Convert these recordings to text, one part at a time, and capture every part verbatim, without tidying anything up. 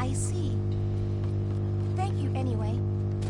I see. Thank you anyway.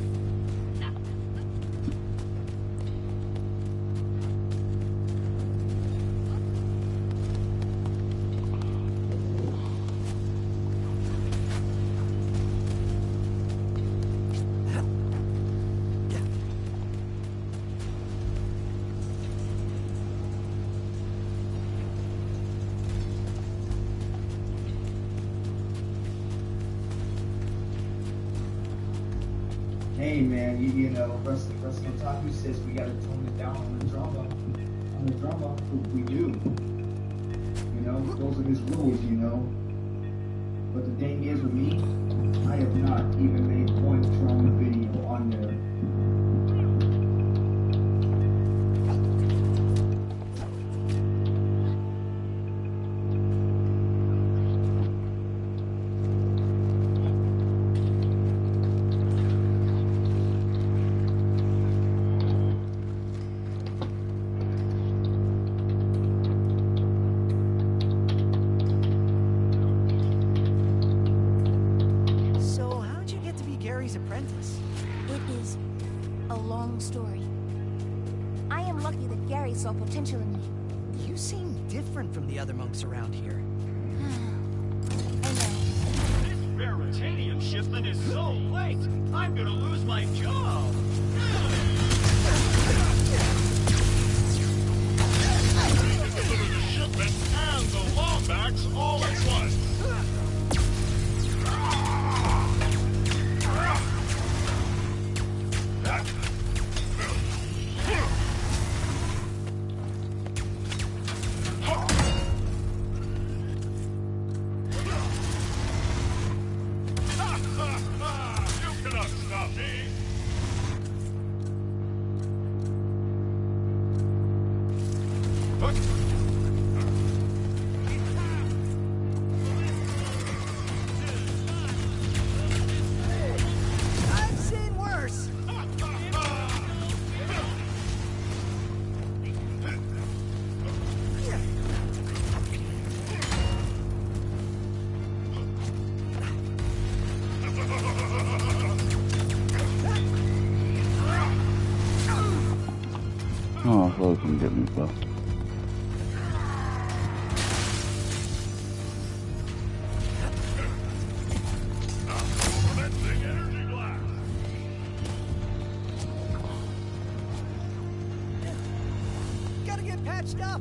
Hey man, you, you know, Russ, Russ Kotaku says we gotta tone it down on the drama. On the drama, we do. You know, those are his rules, you know. But the thing is with me, I have not even made one drama video on there. Apprentice. It is a long story. I am lucky that Gary saw potential in me. You seem different from the other monks around here. I know. This Veritanium shipment is so late. I'm gonna lose my job. We can deliver the shipment and the Lombax all at once. Oh, Flo can get me, Flo. Gotta get patched up.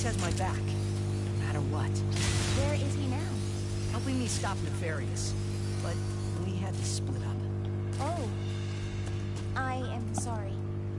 has my back, no matter what. Where is he now? Helping me stop Nefarious. But we had to split up. Oh. I am sorry.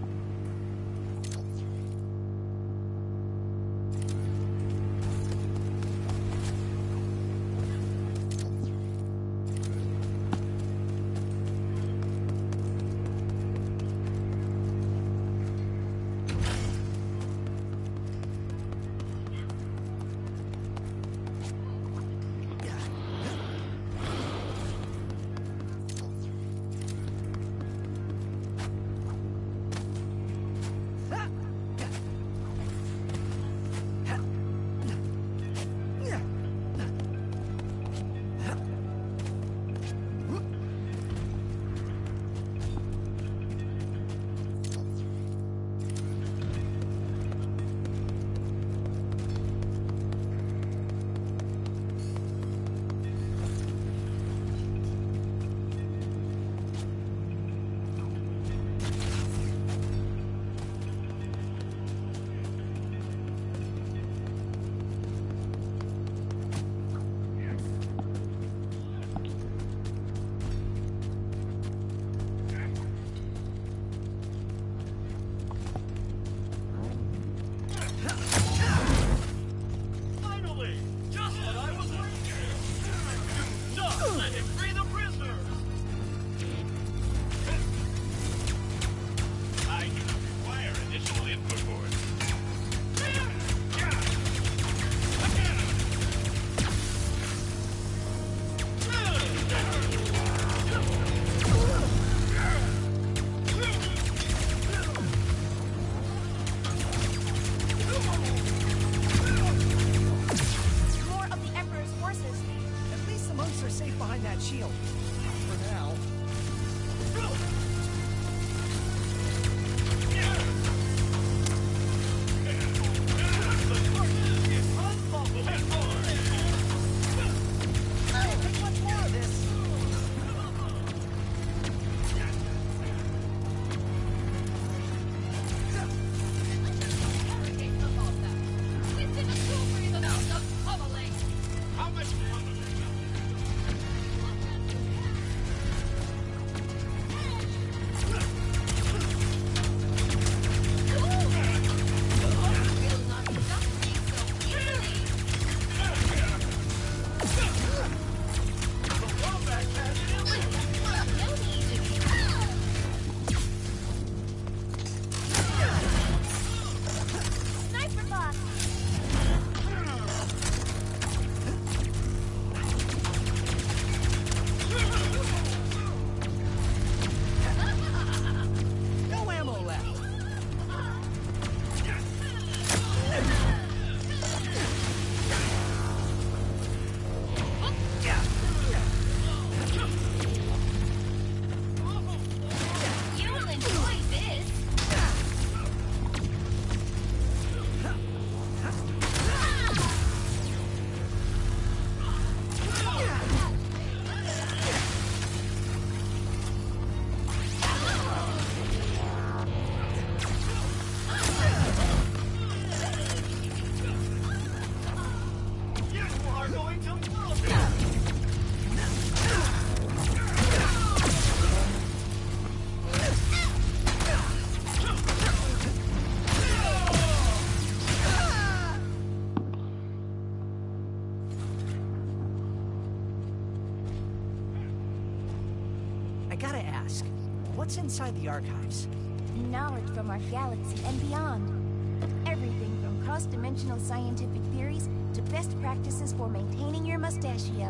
gotta ask, what's inside the archives? Knowledge from our galaxy and beyond. Everything from cross-dimensional scientific theories to best practices for maintaining your mustachio.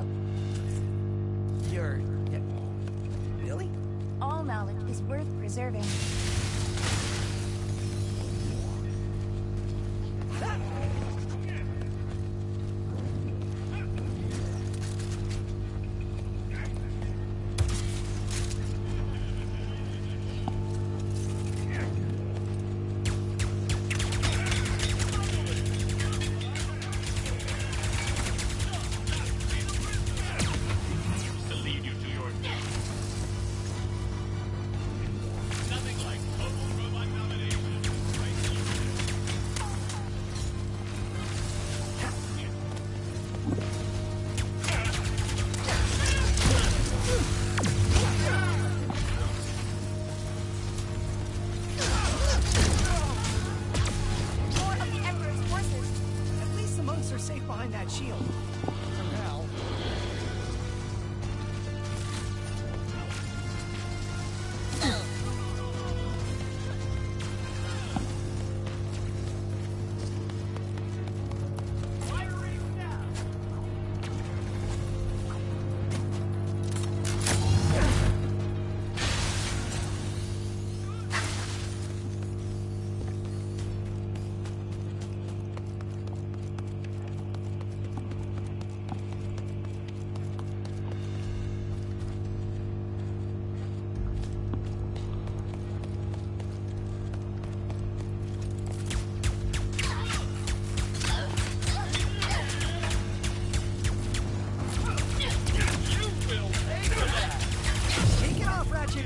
You're... really? All knowledge is worth preserving. To lead you to your death. Nothing like behind that shield. For now. Take it off, Ratchet!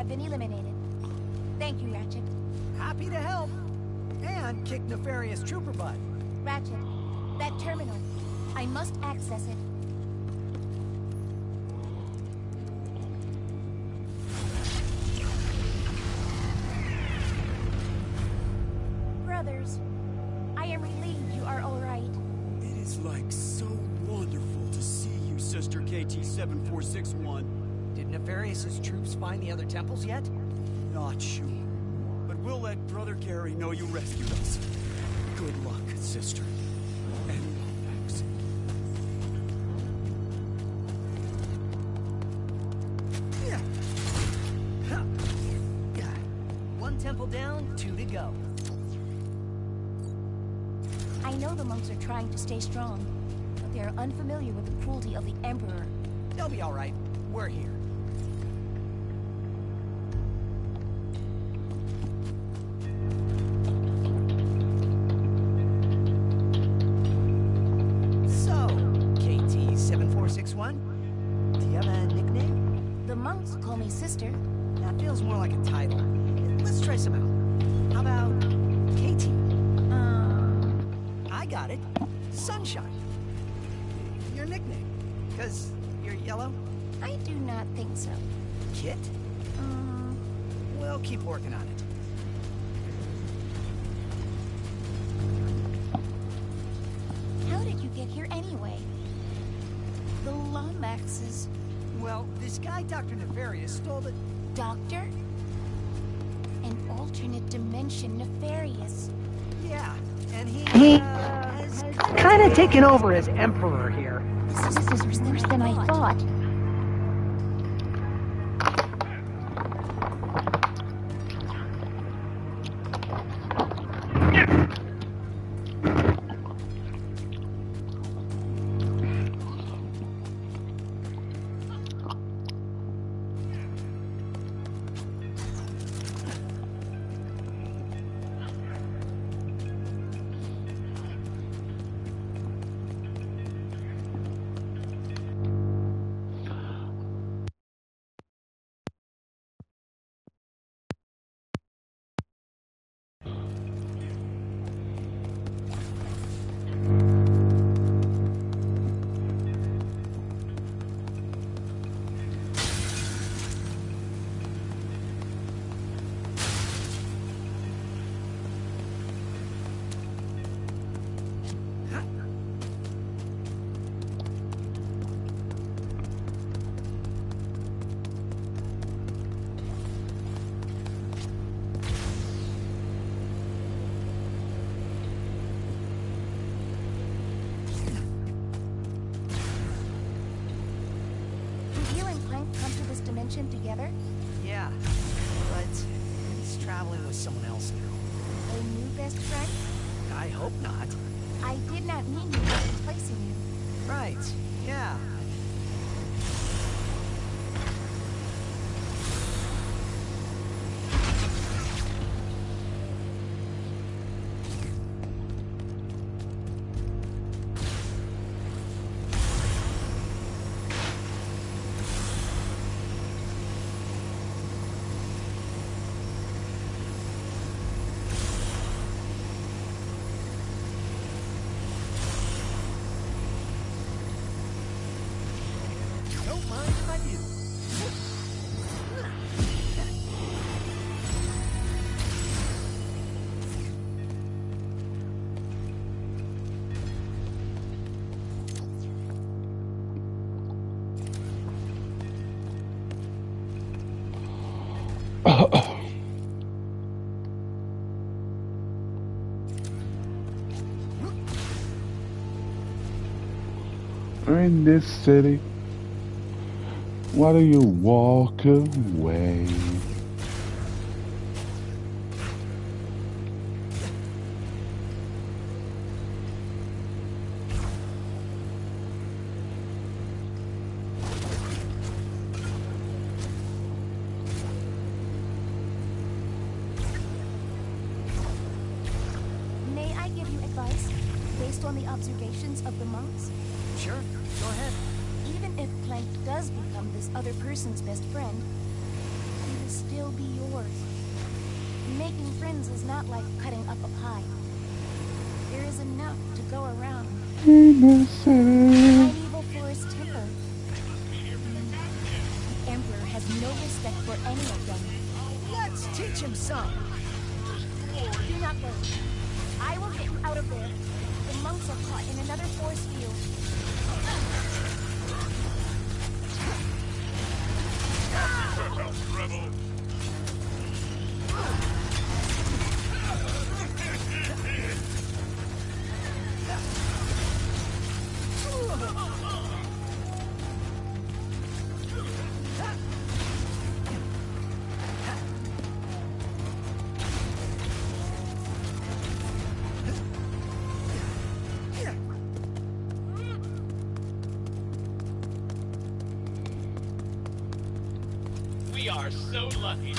have been eliminated. Thank you, Ratchet. Happy to help. And kick nefarious trooper butt. Ratchet, that terminal. I must access it. Brothers, I am relieved you are all right. It is like so wonderful to see you, Sister K T seven four six one. Did Nefarious's troops find the other temples yet? Not sure, but we'll let Brother Gary know you rescued us. Good luck, sister. And thanks. One temple down, two to go. I know the monks are trying to stay strong, but they are unfamiliar with the cruelty of the Emperor. They'll be all right. We're here. So, K T seven four six one, do you have a nickname? The monks call me sister. That feels more like a title. Let's try some out. How about K T? Um, I got it. Sunshine. Your nickname. Because you're yellow? I do not think so. Kit? Um, We'll keep working on it. how did you get here anyway? The Lomaxes. Well, this guy, Doctor Nefarious, stole the... Doctor? An alternate dimension nefarious. Yeah, and he, He uh, has kind of taken over as emperor here. This is worse than I thought. Dimension together? Yeah, but he's traveling with someone else now. A new best friend? I hope not. I did not mean you were replacing you. Right, yeah. Don't mind if I do. In this city, why do you walk away? May I give you advice based on the observations of the monks? Sure, go ahead. Even if Clank does become this other person's best friend, he will still be yours. Making friends is not like cutting up a pie. There is enough to go around. In the city. Primeval forest timber. The Emperor has no respect for any of them. Let's teach him some. Do not worry. I will get you out of there. The monks are caught in another force field. Rebel. We are so lucky.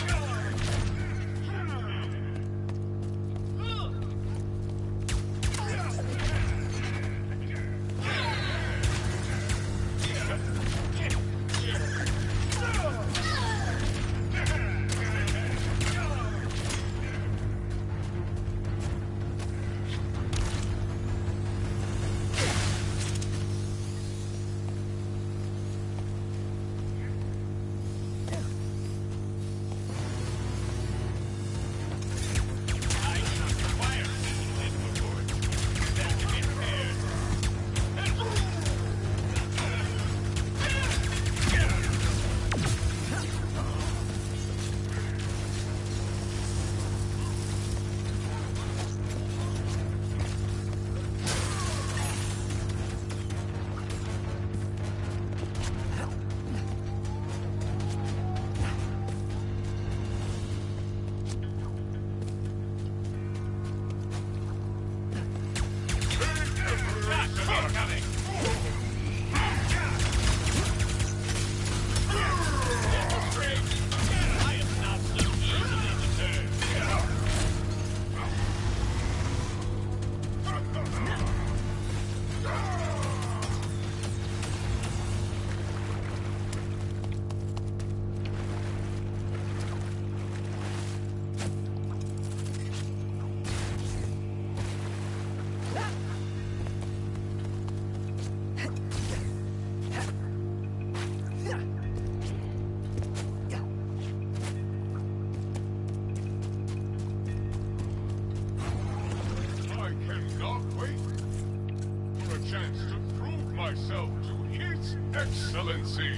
Myself to His Excellency.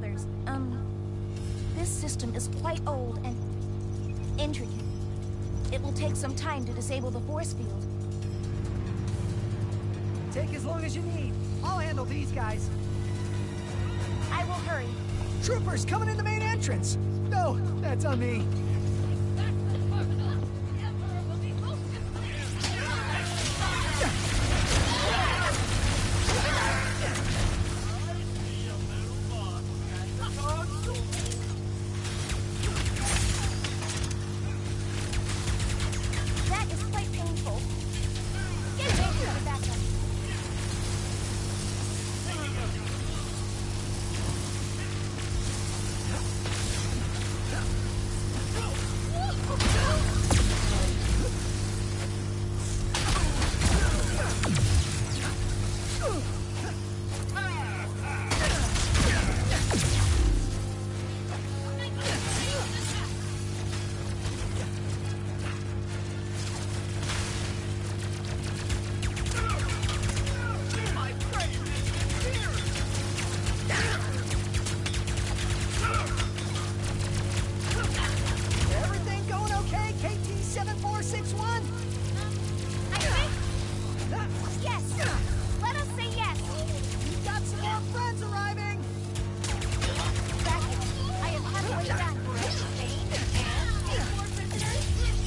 others. Um, this system is quite old and intricate. It will take some time to disable the force field. Take as long as you need. I'll handle these guys. I will hurry. Troopers coming in the main entrance. No, that's on me. That is quite painful. Get away from the backup. Everything going okay, K T seven four six one? I think... Yes. Let us say yes. We've got some more friends arriving. Bracket, I am halfway done. Bane and take more prisoners.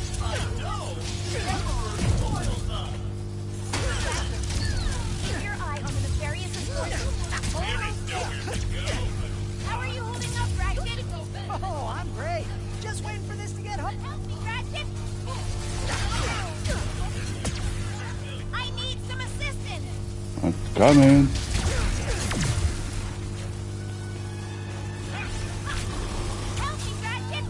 Keep your eye on the nefarious explosion. Almost there. How are you holding up, Ratchet? Oh, I'm great. Just waiting for this to get hooked. Help me, Ratchet. I need some assistance. I'm coming. Help me, Ratchet.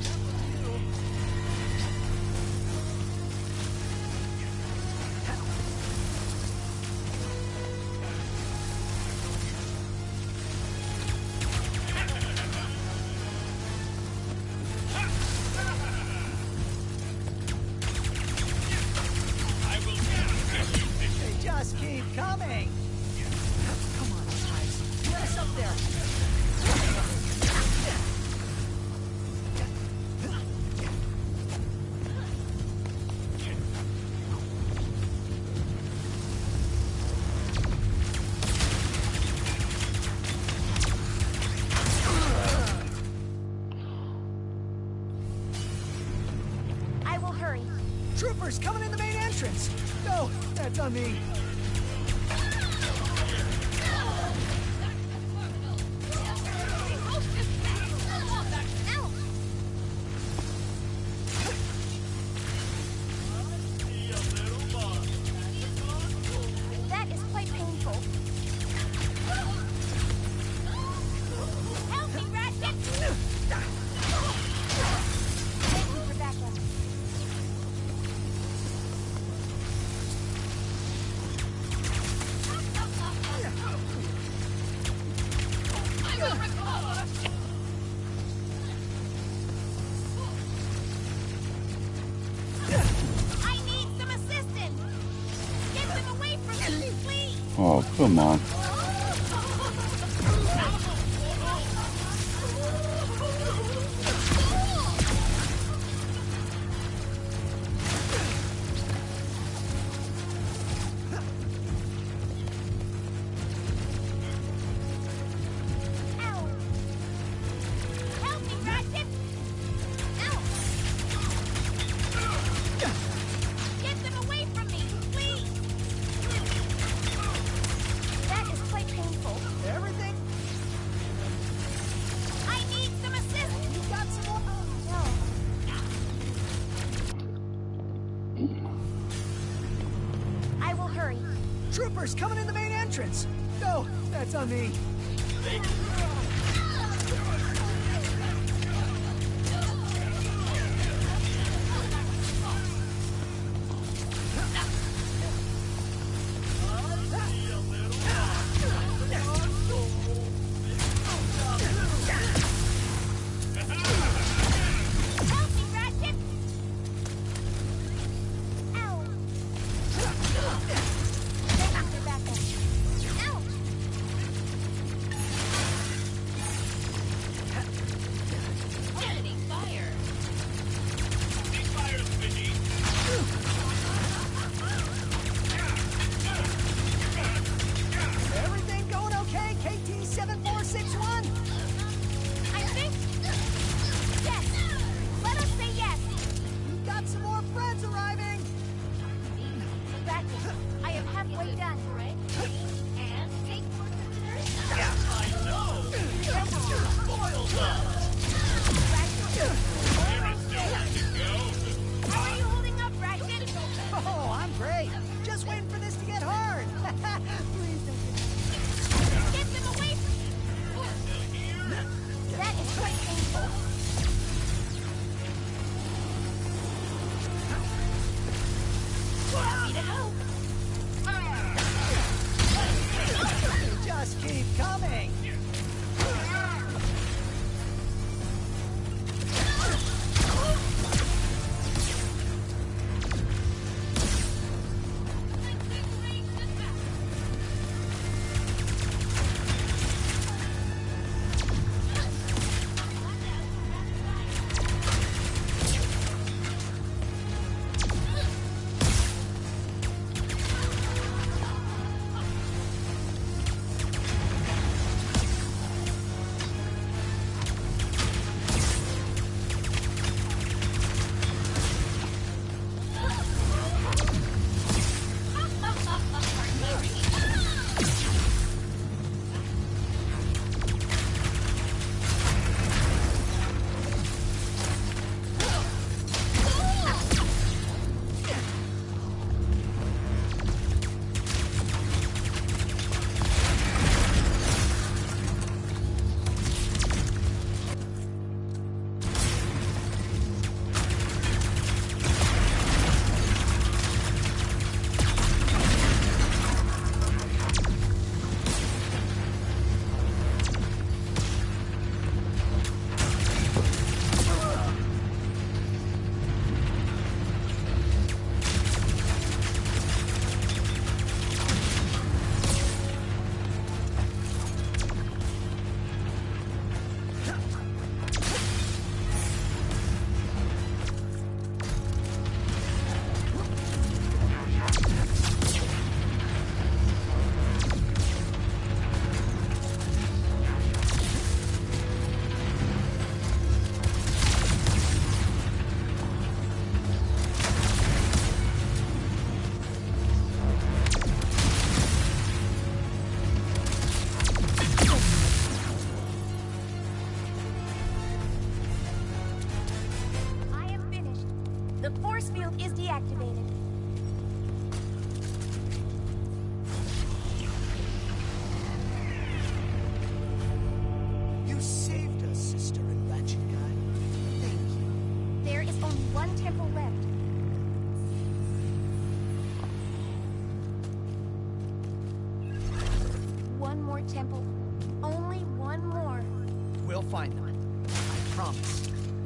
They just keep coming. Come on, guys. Get us up there. I will hurry. Troopers coming in the main entrance. No, that's on me. Ow! That is quite painful. Help me, Ratchet! Thank you for backup. I need some assistance! Get them away from me, please! Oh, come on. Ow! Help me, Ratchet! Ow! Get them away from me, please! That is quite painful. Everything? I need some assistance! You've got some more. Oh, no. I will hurry. Troopers coming in the main entrance. No, that's on me. Help me, Ratchet! Ow! Thank you for backup. Ow! Ratchet, I am halfway done. And take more consideration. I know! Spoiled Ratchet, There's nowhere to go. how are you holding up, Ratchet? Oh, I'm great. Just waiting for this to get hard. Please don't Get them away from me! That is quite painful. Happy to help. just keep coming. deactivated. You saved us, sister and Ratchet guy. Thank you. There is only one temple left. One more temple. Only one more. We'll find them. I promise.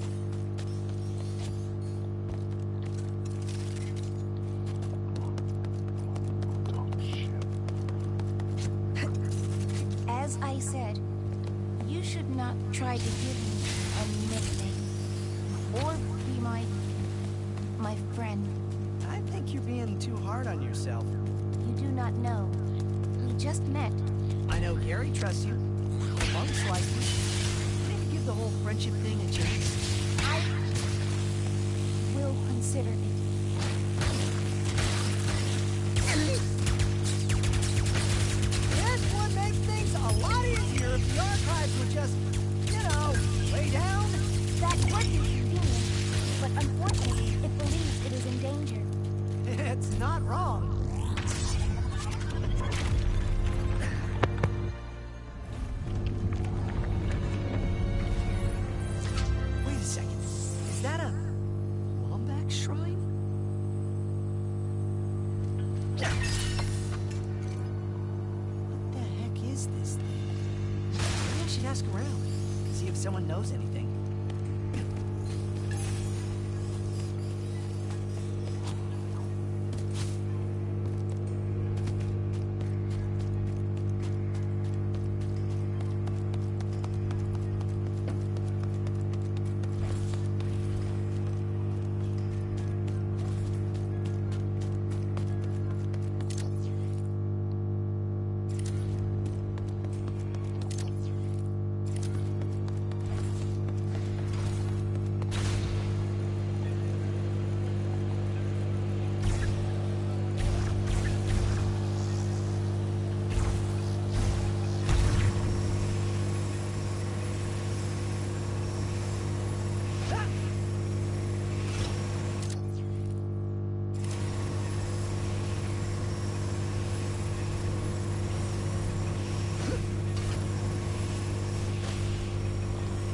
As I said, you should not try to give me a nickname. Or be my... my friend. I think you're being too hard on yourself. You do not know. We just met. I know Gary trusts you. The monks like you. Maybe give the whole friendship thing a chance. I... will consider it. This would make things a lot easier if the archives would just, you know, lay down. That would be convenient, but unfortunately, it believes it is in danger. It's not wrong. Wait a second. Is that a Wombat shrine? What the heck is this thing? Maybe I should ask around, see if someone knows anything.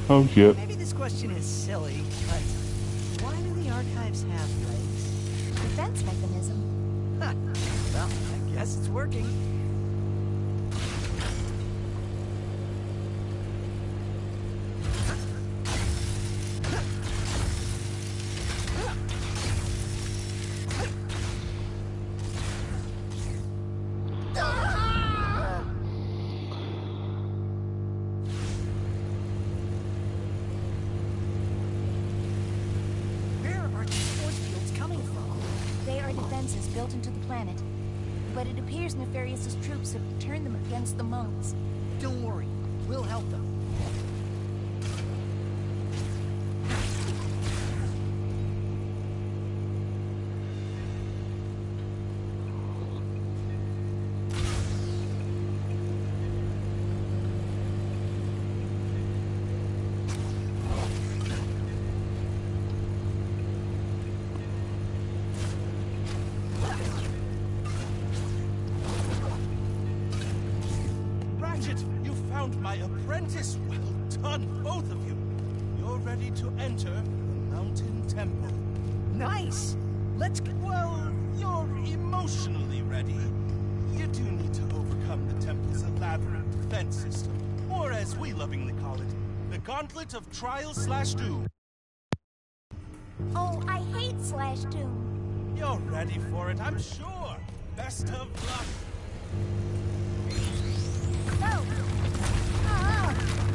Oh shit. Maybe this question is silly, but why do the archives have legs? Defense mechanism. Huh. Well, I guess it's working. Built into the planet, but it appears Nefarious's troops have turned them against the monks. Don't worry, we'll help them. Ratchet, you found my apprentice. Well done, both of you. You're ready to enter the Mountain Temple. Nice! Let's go. Well, you're emotionally ready. You do need to overcome the Temple's elaborate defense system, or as we lovingly call it, the Gauntlet of Trial slash Doom. Oh, I hate Slash Doom. You're ready for it, I'm sure. Best of luck. Go! Ah!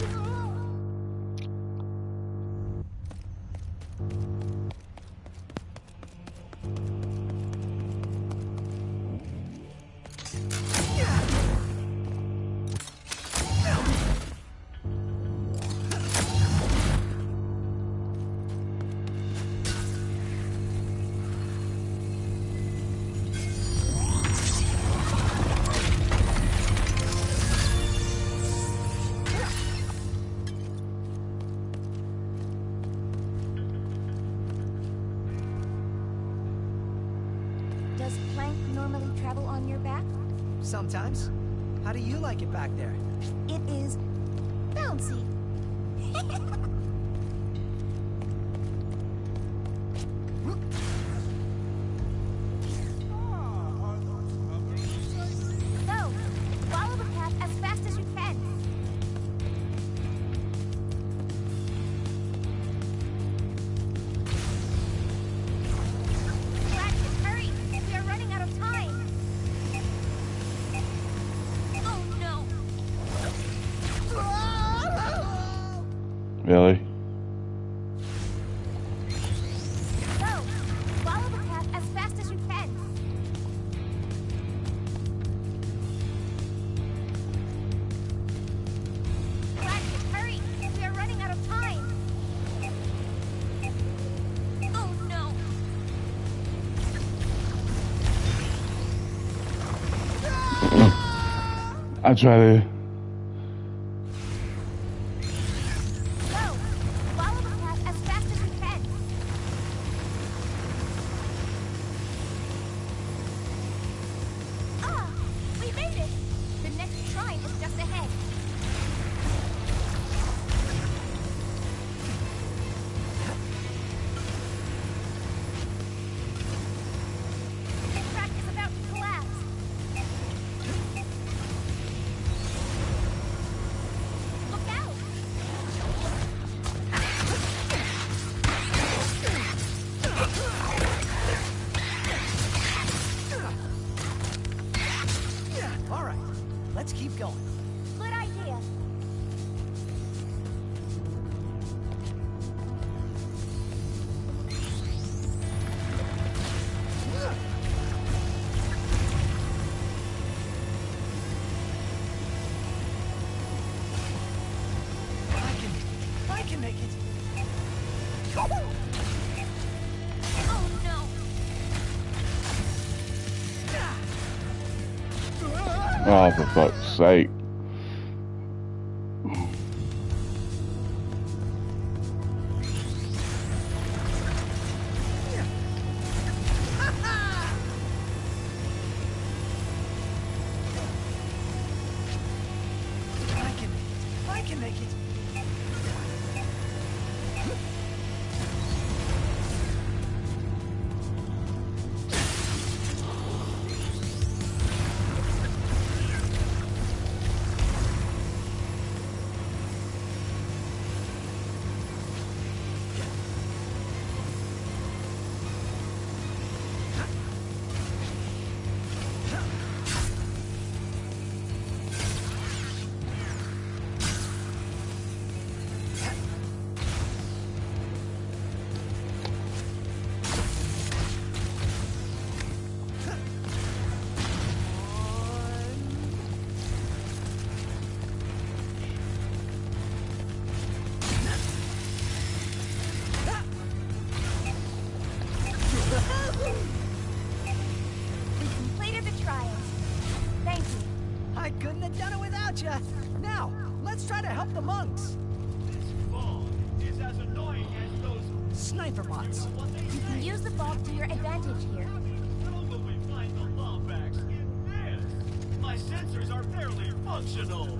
Does Clank normally travel on your back? Sometimes. How do you like it back there? It is bouncy. Go! Follow the path as fast as you can. Ratchet, hurry! We are running out of time. Oh no! Really? Go! Follow the path as fast as you can. Ratchet, hurry! We are running out of time. Oh no! I try to. Go! Follow the path as fast as you can. Ah! We made it! The next shrine is just ahead. The track is about to collapse. Look out! All right, let's keep going. Good idea. I can, I can make it. Oh no! Oh, for fuck's sake. I can make it. I can make it. I couldn't have done it without you. Now, let's try to help the monks. This fog is as annoying as those Sniper bots. what they You can use the fog to your advantage here. How will we find the Lombax in this? My sensors are barely functional.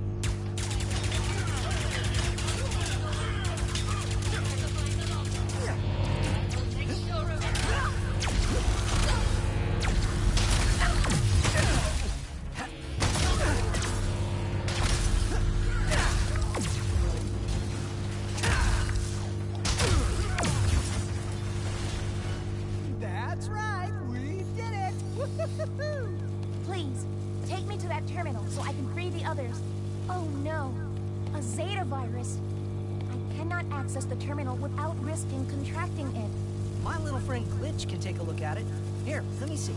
That's right, we did it! Woo-hoo-hoo-hoo. Please, take me to that terminal so I can free the others. Oh no, a Zeta virus. I cannot access the terminal without risking contracting it. My little friend Glitch can take a look at it. Here, let me see.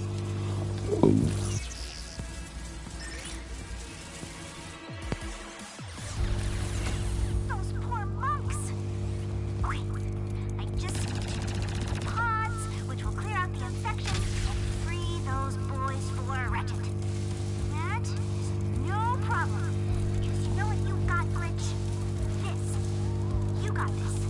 Those poor monks! Okay, I just need pods, which will clear out the infection and free those boys for Retchet. That is no problem, because you know what you've got, Glitch? This. You got this.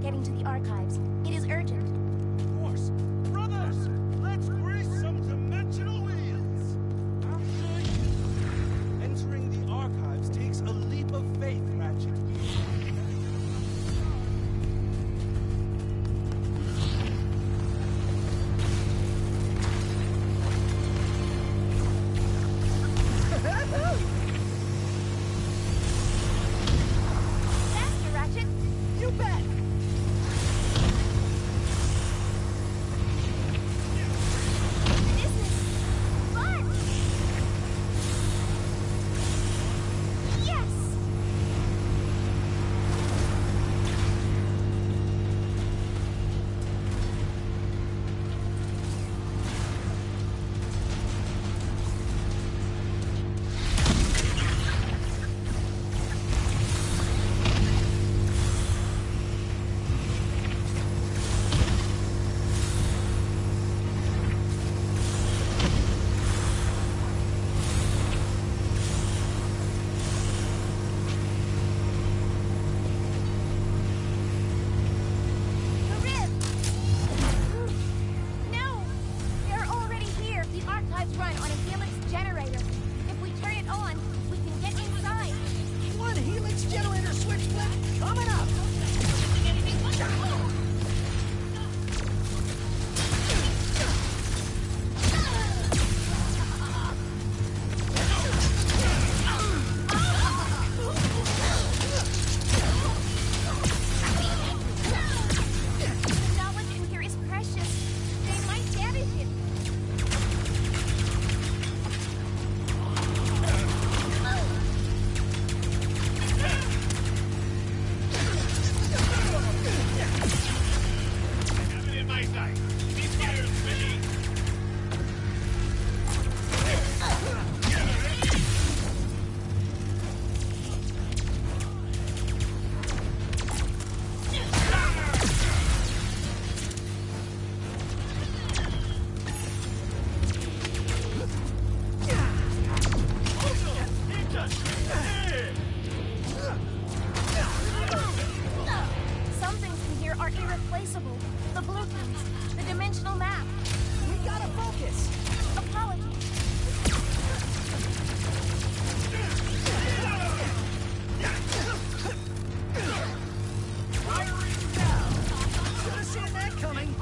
getting to the archives. It is urgent. Of course. Brothers, let's grease some dimensional wheels. After you. Entering the archives takes a leap of faith, Ratchet. Faster, Ratchet! You bet! This is fun! Yes! The rib! No! They're already here! The archives run on a Helix generator. If we turn it on, we can get inside. One Helix generator switch flip coming up! The knowledge in here is precious. They might damage it. Have it in my sight. Be scared, Billy. Some things in here are irreplaceable. The blueprints, the dimensional map. We gotta focus! Apologies. Should have seen that coming!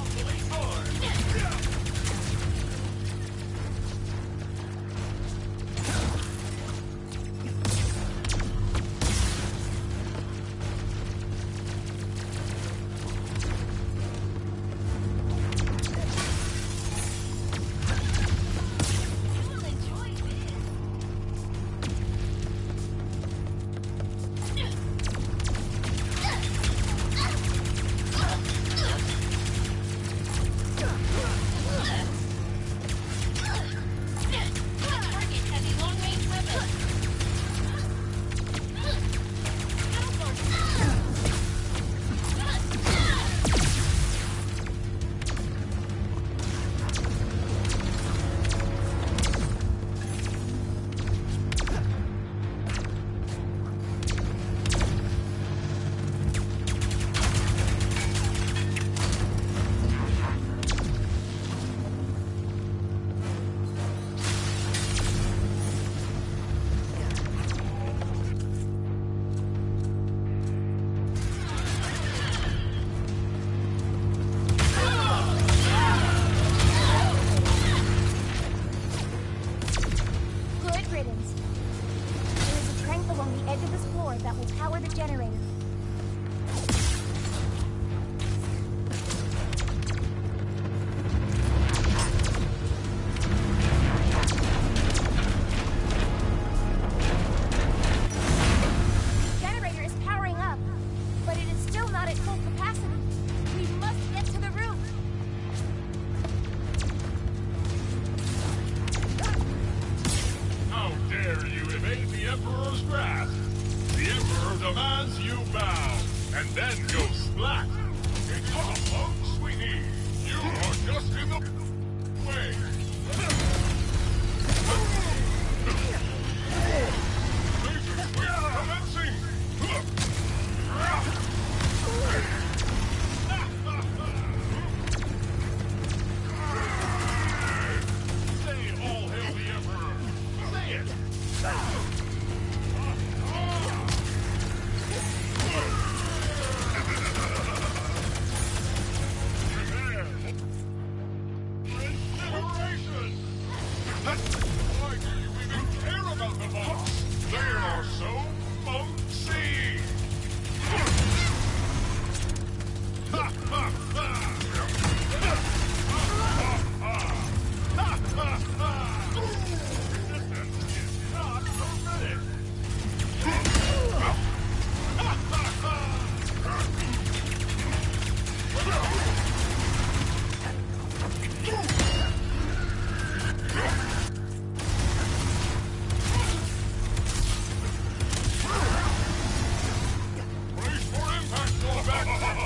Good riddance. There is a crank along the edge of this floor that will power the generator. The generator is powering up, but it is still not at full capacity. We must get to the roof. How dare you evade the Emperor's wrath? The Emperor demands you bow, and then go splat. It's all along, sweetie. You are just in the way. Laser swing commencing. Why do you even care about the monks? They are so monksy! Ha ha ha! Ha ha ha! Resistance is not permitted! Ha ha ha! Brace for impact, Wallback!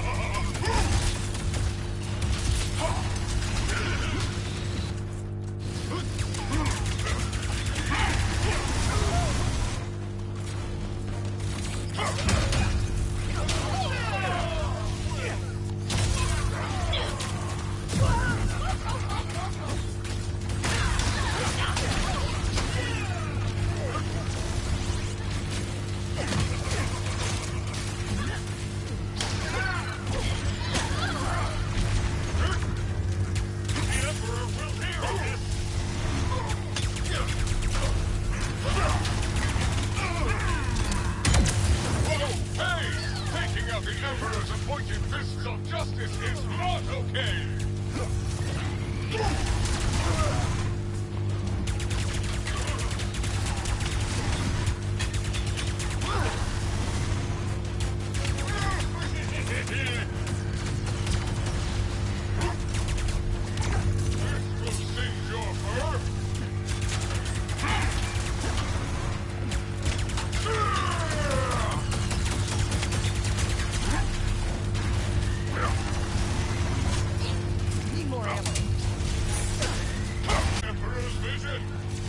The Emperor will hear this! Whoa, hey! Taking out the Emperor's appointed fists of justice is not okay! This will singe your fur! Need more ammo. Emperor's vision!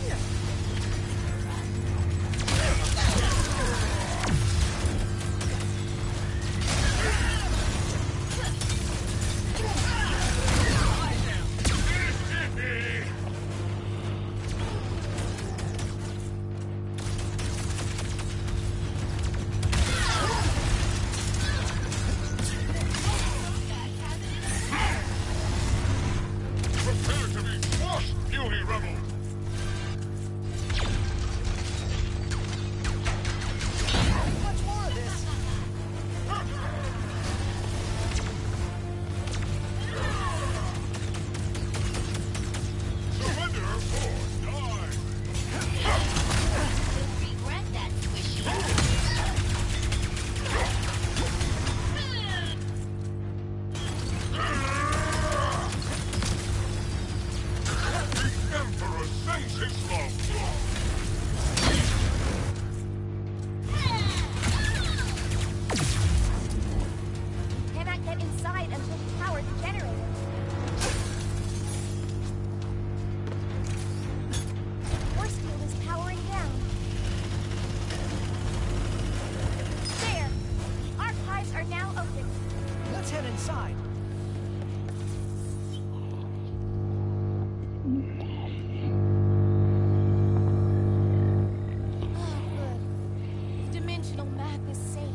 Prepare to be squashed, puny rebel! Much more of this. Surrender or die! Regret that, Squishy. The Emperor sends his love! Cannot get inside until we power the generator. Force field is powering down. There! The archives are now open. Let's head inside. Oh, good. The dimensional map is safe.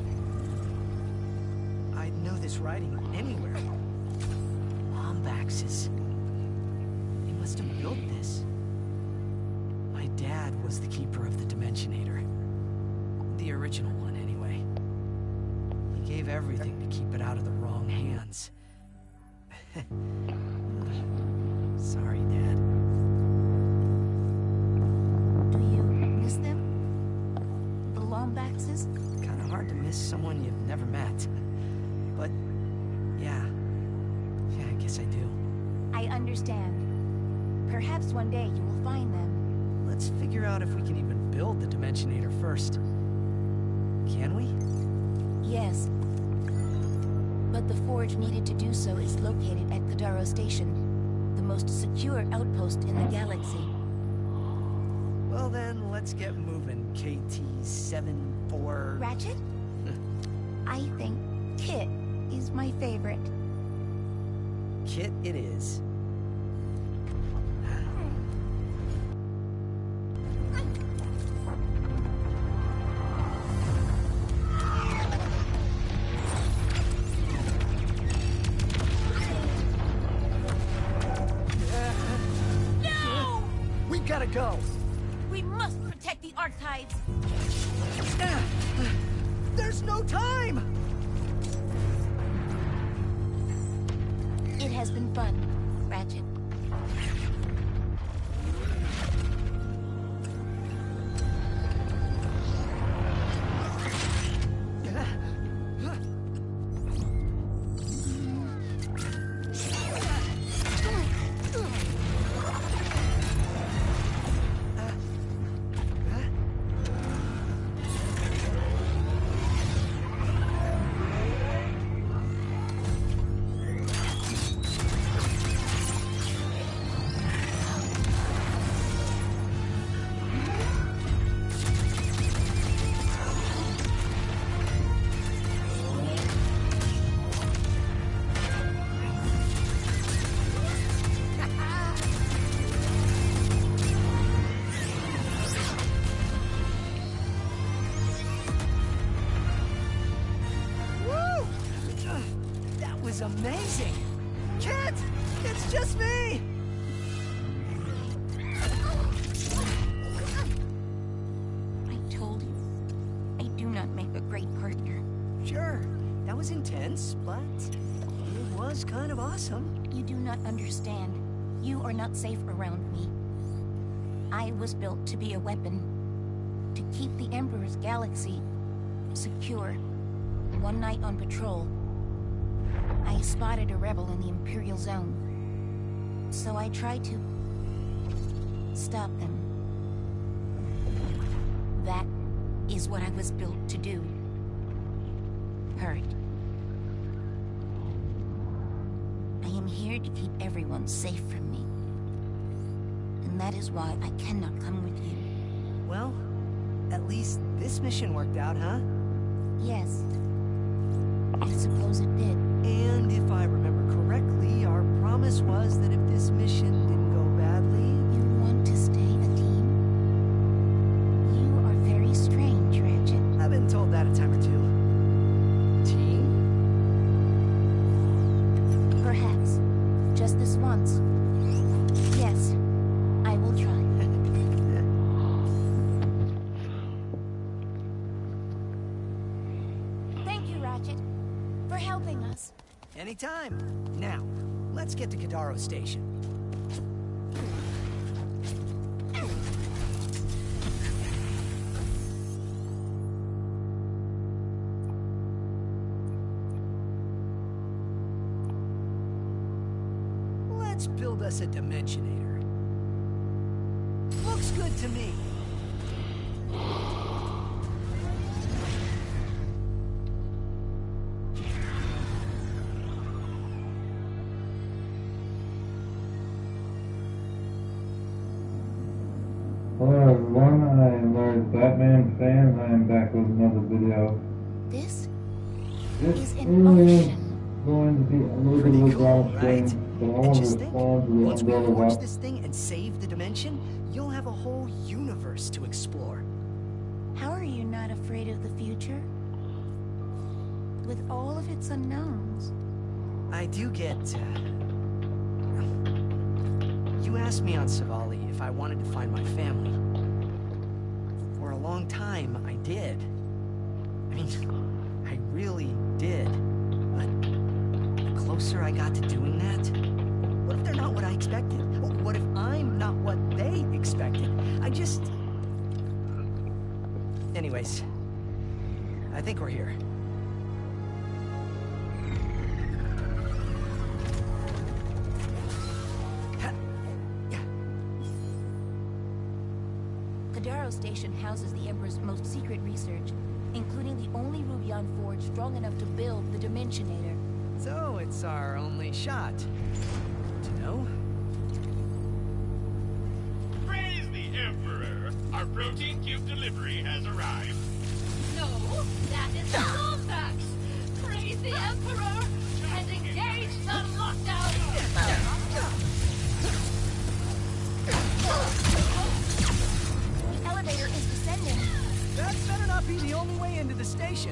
I'd know this writing anywhere. Lombaxes. They must have built this. My dad was the keeper of the Dimensionator. The original one, anyway. He gave everything to keep it out of the wrong hands. Sorry, Dad. Do you miss them? The Lombaxes? Kinda hard to miss someone you've never met. But, yeah. Yeah, I guess I do. I understand. Perhaps one day you will find them. Let's figure out if we can even build the Dimensionator first. Can we? Yes. But the forge needed to do so is located at Kadaro Station, the most secure outpost in the galaxy. Well then, let's get moving, K T seven four... Ratchet? I think Kit is my favorite. Kit it is. We must protect the archives. There's no time! It has been fun, Ratchet. Amazing! Kit! It's just me! I told you, I do not make a great partner. Sure, that was intense, but it was kind of awesome. You do not understand. You are not safe around me. I was built to be a weapon, to keep the Emperor's galaxy secure. One night on patrol, I spotted a rebel in the Imperial Zone. So I tried to stop them. That is what I was built to do. Hurt. I am here to keep everyone safe from me. And that is why I cannot come with you. Well, at least this mission worked out, huh? Yes. I suppose it did. And if I remember correctly, our promise was that if this mission didn't go badly... You want to stay a team? You are very strange, Retchet. I've been told that a time or two. Team? Perhaps. Just this once. Yes, I will try. Thank you, Ratchet, for helping us. Anytime. Now, let's get to Kadaro Station. Let's build us a Dimensionator. Looks good to me. Hello everyone, I am Larry's Batman fan, and I am back with another video. This This is is an ocean. going to be a little bit of a drama Right? stream, so I And want to just think, respond to the once we umbrella launch watch. this thing and save the dimension, you'll have a whole universe to explore. How are you not afraid of the future? With all of its unknowns. I do get, uh... You asked me on Savali if I wanted to find my family. For a long time, I did. I mean, I really did. But the closer I got to doing that, what if they're not what I expected? What if I'm not what they expected? I just... Anyways, I think we're here. Kadaro Station houses the Emperor's most secret research, including the only Rubion forge strong enough to build the Dimensionator. So it's our only shot. To know? Praise the Emperor! Our protein cube delivery has arrived. No, that is the Lombax! Praise the Emperor! And engage the lockdown! The elevator is descending. That better not be the only way into the station.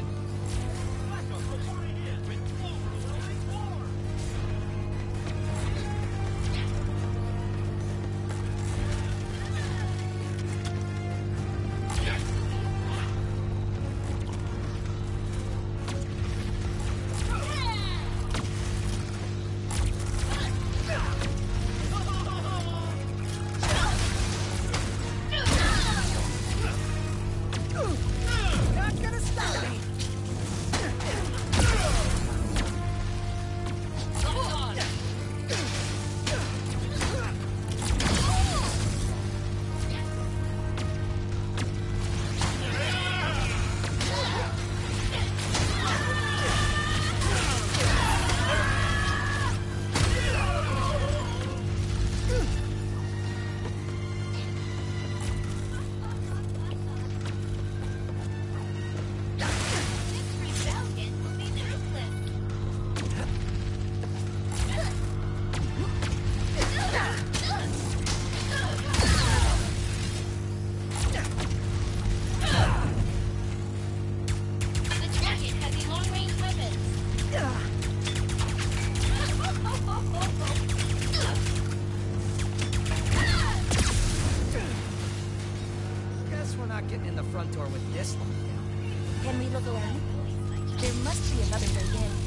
we're not getting in the front door with this lockdown. Can we look around? There must be another way in.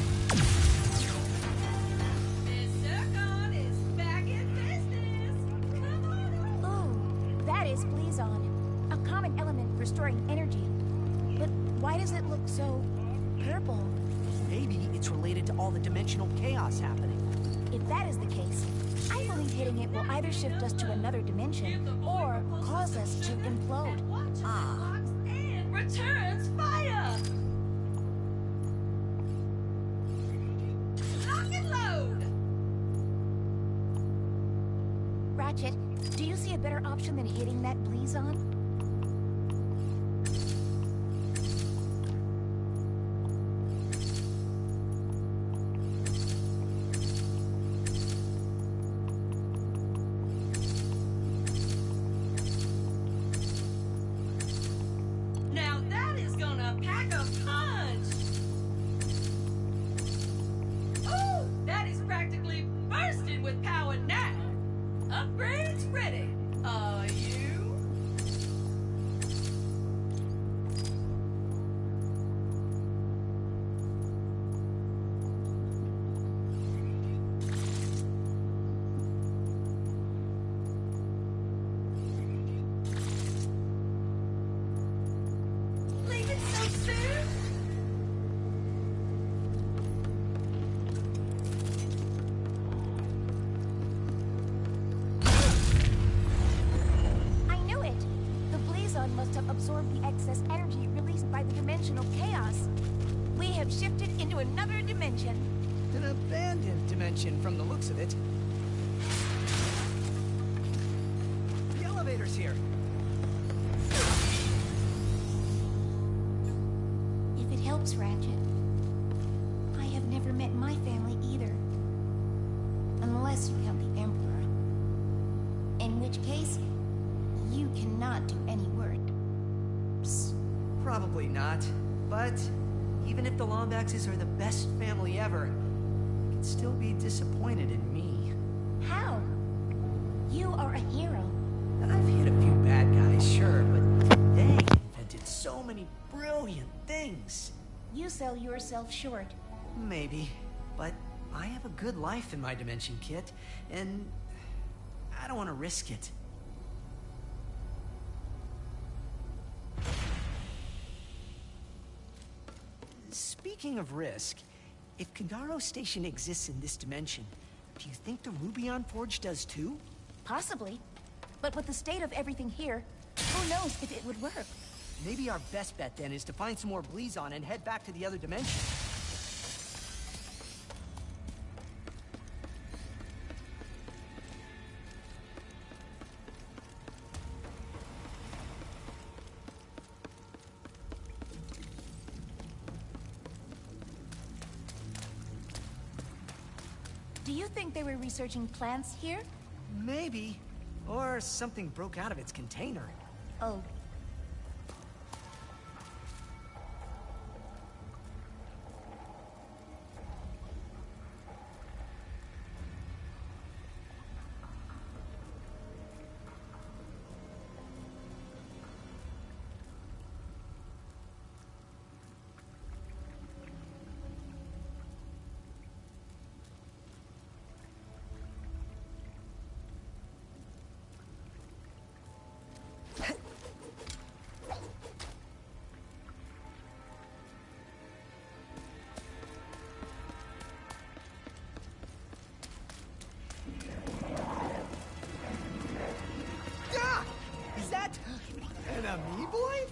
Ooh, that is Blizon, a common element for storing energy. But why does it look so purple? Maybe it's related to all the dimensional chaos happening. If that is the case, I believe hitting it will either shift us to another dimension or cause us to implode. Ah. And returns fire! Lock and load! Ratchet, do you see a better option than hitting that Blizon? Now that is gonna pack a punch! Ooh, that is practically bursting with power now! Upgrades ready. Are you? Leave it so soon? I knew it! The Blizon must have absorbed the excess energy released by the dimensional chaos. We have shifted into another dimension. An abandoned dimension from the looks of it. The elevator's here. If it helps, Ratchet, I have never met my family either. Unless you count the Emperor. In which case, you cannot do any worse. Probably not. But even if the Lombaxes are the best family ever, you can still be disappointed in me. How? You are a hero. I've hit a few bad guys, sure, but they invented so many brilliant things. You sell yourself short. Maybe, but I have a good life in my dimension, Kit, and I don't want to risk it. Speaking of risk, if Kangaro Station exists in this dimension, do you think the Rubion Forge does too? Possibly. But with the state of everything here, who knows if it would work? Maybe our best bet then is to find some more Blizon and head back to the other dimension. Do you think they were researching plants here? Maybe. Or something broke out of its container. Oh. An amoeboid?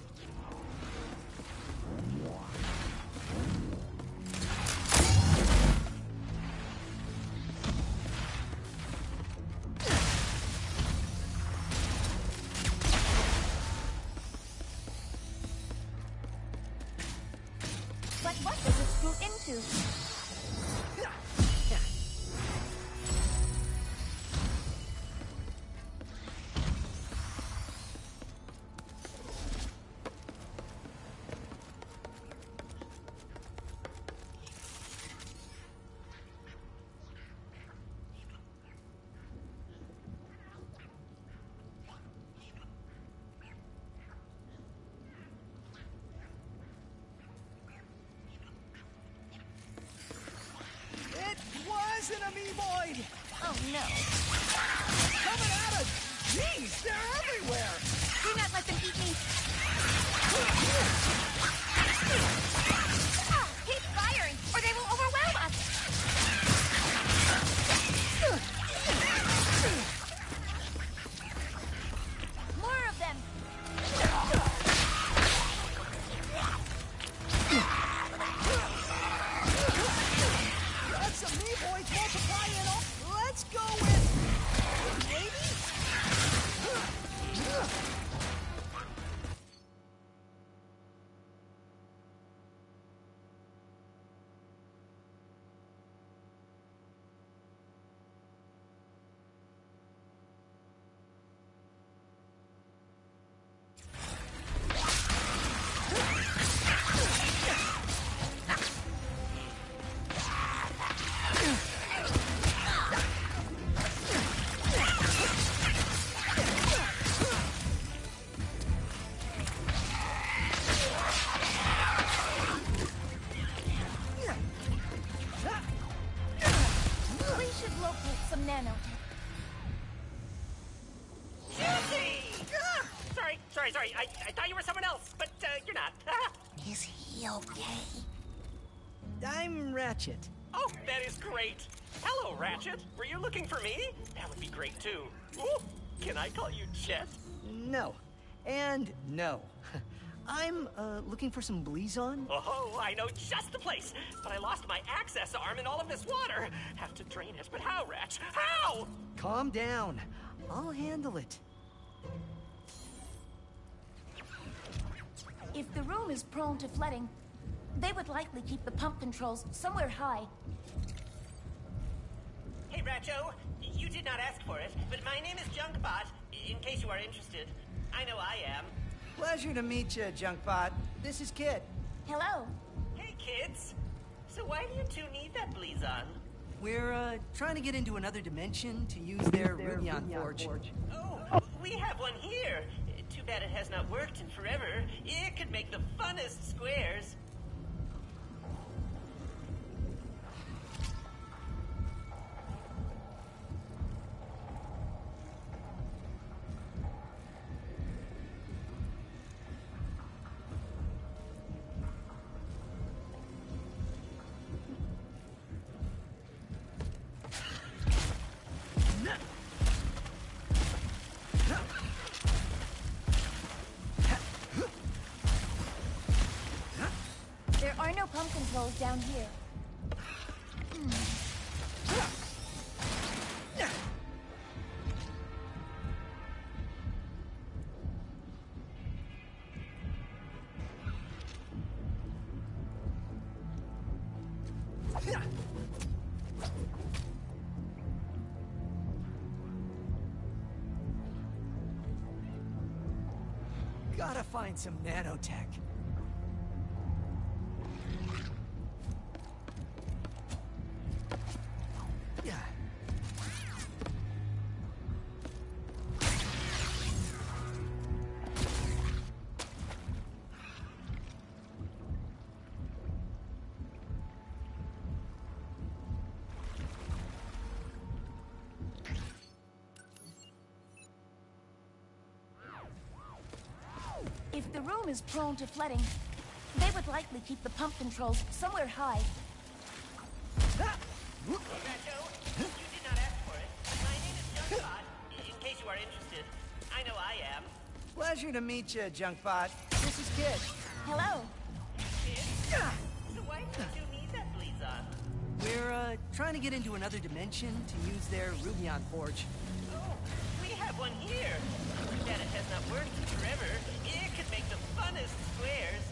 But what does it screw into? in a me-void! Oh no. Coming at us! Jeez, they're everywhere! Do not let them eat me. Ah, keep firing, or they will overwhelm us. More of them. Got some me-voids multiplying all. Let's go with... maybe? We should locate some nanotech. Sorry, sorry, sorry. I, I thought you were someone else, but uh, you're not. Is he okay? I'm Retchet. Oh, that is great. Hello, Ratchet. Were you looking for me? That would be great, too. Ooh, can I call you Chet? No. And no. I'm, uh, looking for some Blizon. Oh, I know just the place. But I lost my access arm in all of this water. Have to drain it, but how, Ratch? How? Calm down. I'll handle it. If the room is prone to flooding, they would likely keep the pump controls somewhere high. Hey, Ratcho. You did not ask for it, but my name is Junkbot, in case you are interested. I know I am. Pleasure to meet you, Junkbot. This is Kid. Hello. Hey, kids. So why do you two need that Blizon? We're, uh, trying to get into another dimension to use their Rubion Forge. Oh, we have one here. Too bad it has not worked in forever. It could make the funnest squares. There are no pump controls down here. Gotta find some nanotech. Yeah. If the room is prone to flooding, they would likely keep the pump controls somewhere high. Ratcho, you did not ask for it. My name is Junkbot, in case you are interested. I know I am. Pleasure to meet you, Junkbot. This is Kid. Hello. Kids? So why do you two need that Blizon? We're, uh, trying to get into another dimension to use their Rubion Forge. Oh, we have one here. Too bad it has not worked in forever. It could make the funnest squares.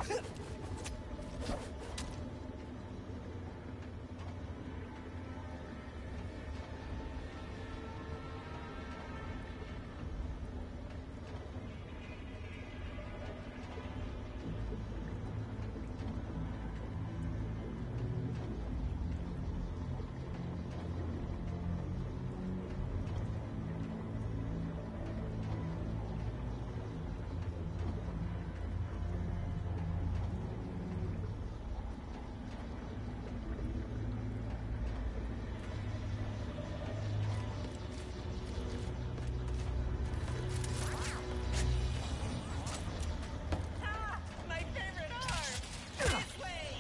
Ah, my favorite arm! This way!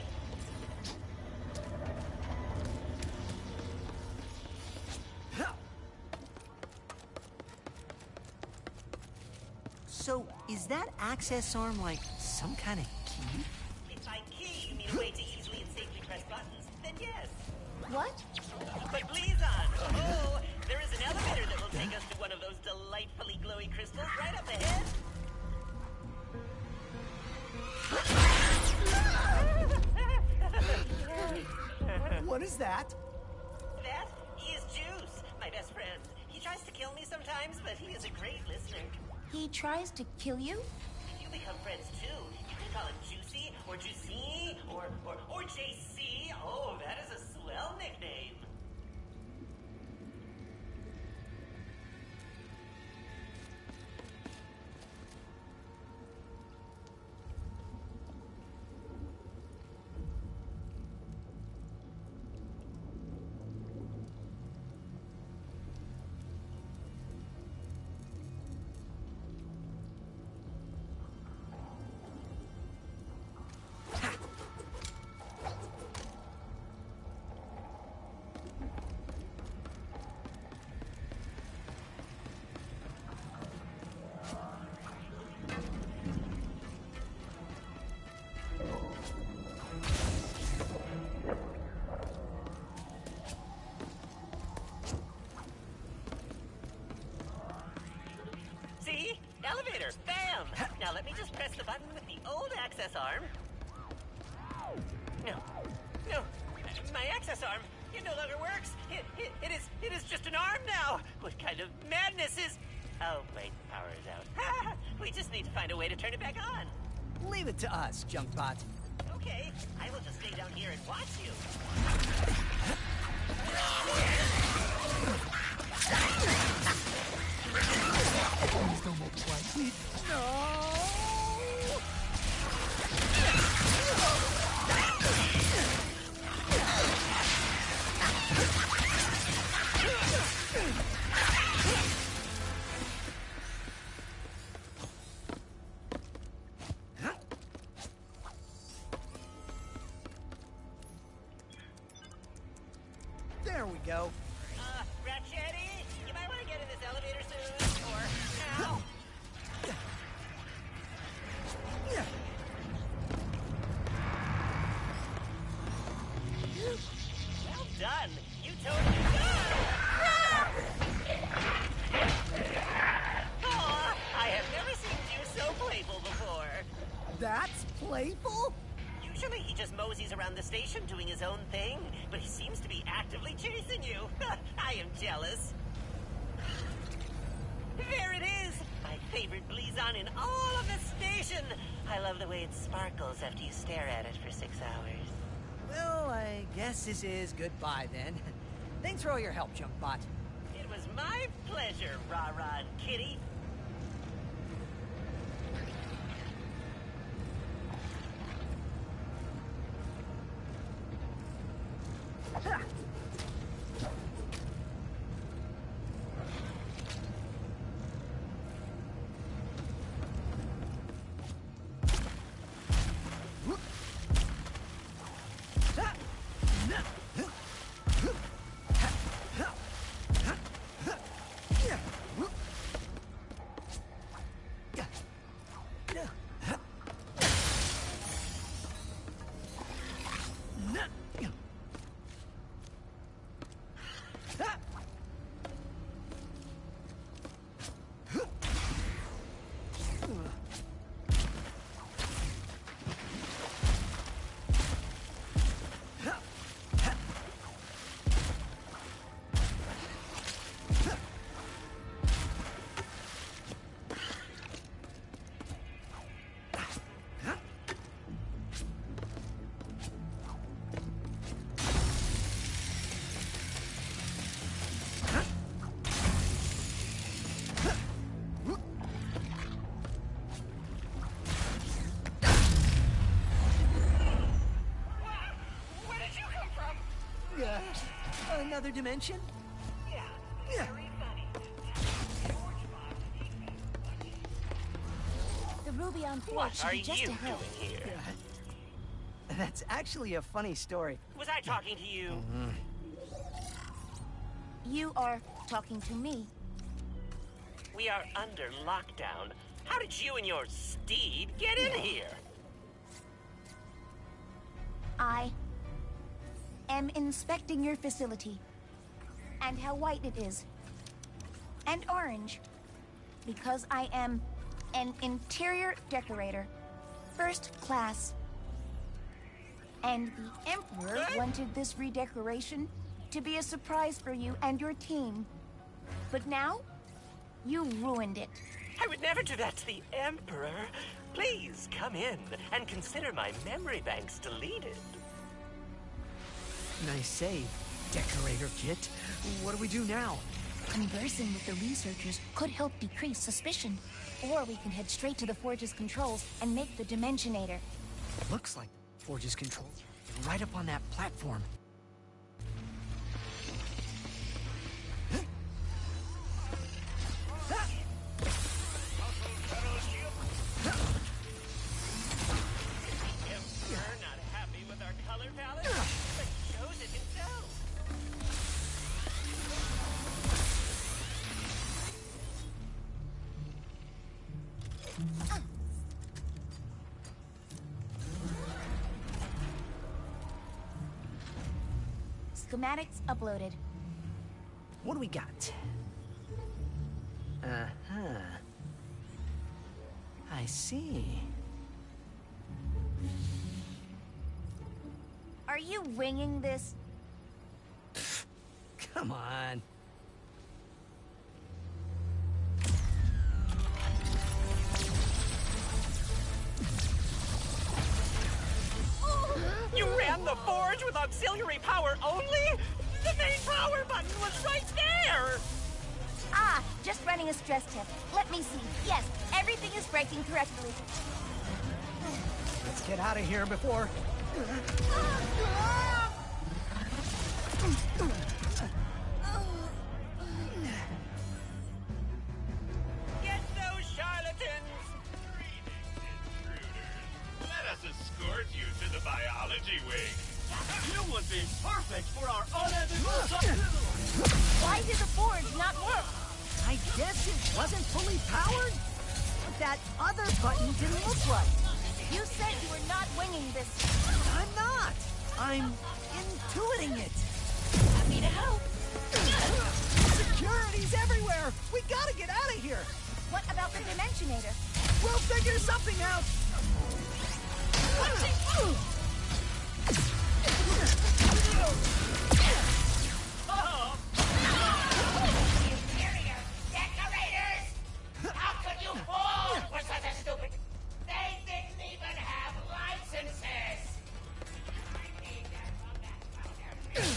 So, is that access arm like some kind of key? If by key you mean a way to easily and safely press buttons, then yes. What? But please on! Oh, there is an elevator that will take us to one of those delightfully glowy crystals right up ahead. What is that? That is Juice, my best friend. He tries to kill me sometimes, but he is a great listener. He tries to kill you? You become friends too. You can call him Juicy, or Juicy, or, or, or J C. Oh, that is a swell nickname. See? Elevator! Bam! Now let me just press the button with the old access arm. No. No. My access arm, it no longer works. It, it, it is it is just an arm now. What kind of madness is... Oh, wait, power is out. We just need to find a way to turn it back on. Leave it to us, Junkbot. Okay, I will just stay down here and watch you. Please don't multiply. Please. No! There we go. Uh, Retchet, you might want to get in this elevator soon, or now. Well done. You totally done. Aw, I have never seen you so playful before. That's playful? Usually he just moseys around the station doing his own thing, but he seems to be actively chasing you. I am jealous. There it is! My favorite Blizon in all of the station! I love the way it sparkles after you stare at it for six hours. Well, I guess this is goodbye then. Thanks for all your help, Junkbot. It was my pleasure, Rah-Rah and Kitty. other dimension? Yeah, very funny. The Ruby on Forge What should are be just you ahead. doing here? That's actually a funny story. Was I talking to you? You are talking to me. We are under lockdown. How did you and your steed get in here? I am inspecting your facility and how white it is and orange because I am an interior decorator, first class. And the Emperor wanted this redecoration to be a surprise for you and your team. But now, you ruined it. I would never do that to the Emperor. Please come in and consider my memory banks deleted. Nice save, Decorator Kit. What do we do now? Conversing with the researchers could help decrease suspicion. Or we can head straight to the Forge's controls and make the Dimensionator. Looks like Forge's controls are right up on that platform. Emperor not happy with our color palette, but shows it himself. Schematics uploaded. What do we got? Uh-huh. I see. Are you winging this? Come on. You ran the forge with auxiliary power only? The main power button was right there! Ah, just running a stress test. Let me see. Yes, everything is breaking correctly. Let's get out of here before... Get those charlatans! Let us escort you to the biology wing. You would be perfect for our unethical sub- Why did the Forge not work? I guess it wasn't fully powered? But that other button didn't look right. You said you were not winging this. I'm not. I'm intuiting it. Happy to help. Security's everywhere. We gotta get out of here. What about the Dimensionator? We'll figure something out. Inferior decorators! How could you fall for such a stupid... They didn't even have licenses! I need them from that powder.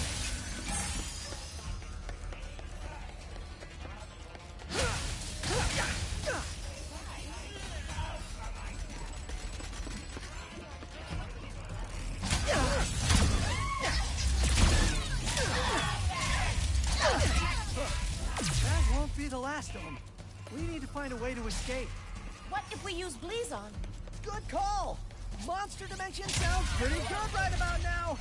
That won't be the last of them. We need to find a way to escape. What if we use Blizon? Good call. Monster Dimension sounds pretty good right about now.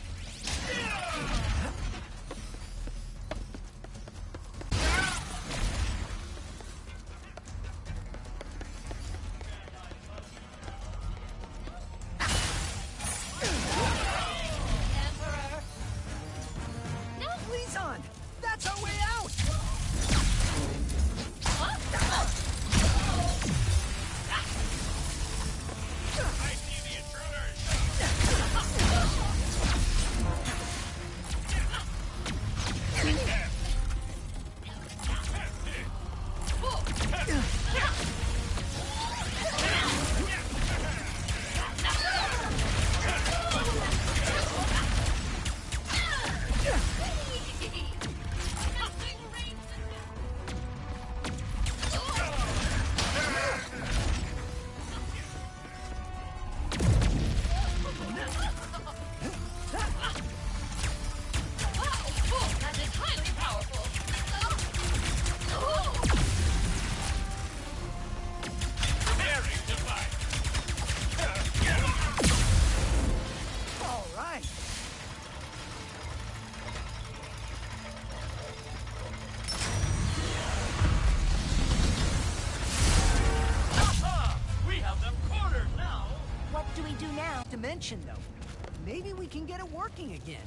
Emperor! No, Blizon! That's our way out! I see the intruders. we do now? Dimension, though. Maybe we can get it working again.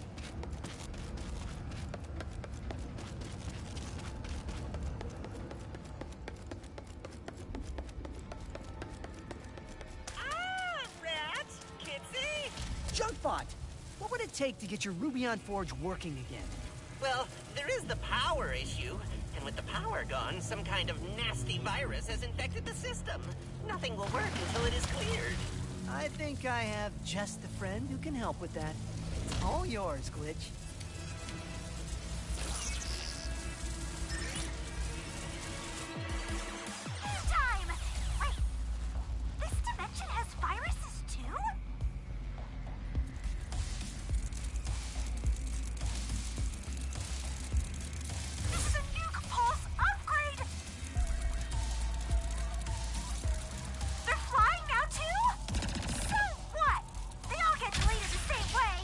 Ah, Rat! Kitsy! Junkbot! What would it take to get your Rubion Forge working again? Well, there is the power issue. And with the power gone, some kind of nasty virus has infected the system. Nothing will work until it is cleared. I think I have just the friend who can help with that. It's all yours, Glitch. Time! Wait, this dimension has viruses too? This is a nuke pulse upgrade! They're flying now too? So what? They all get deleted the same way.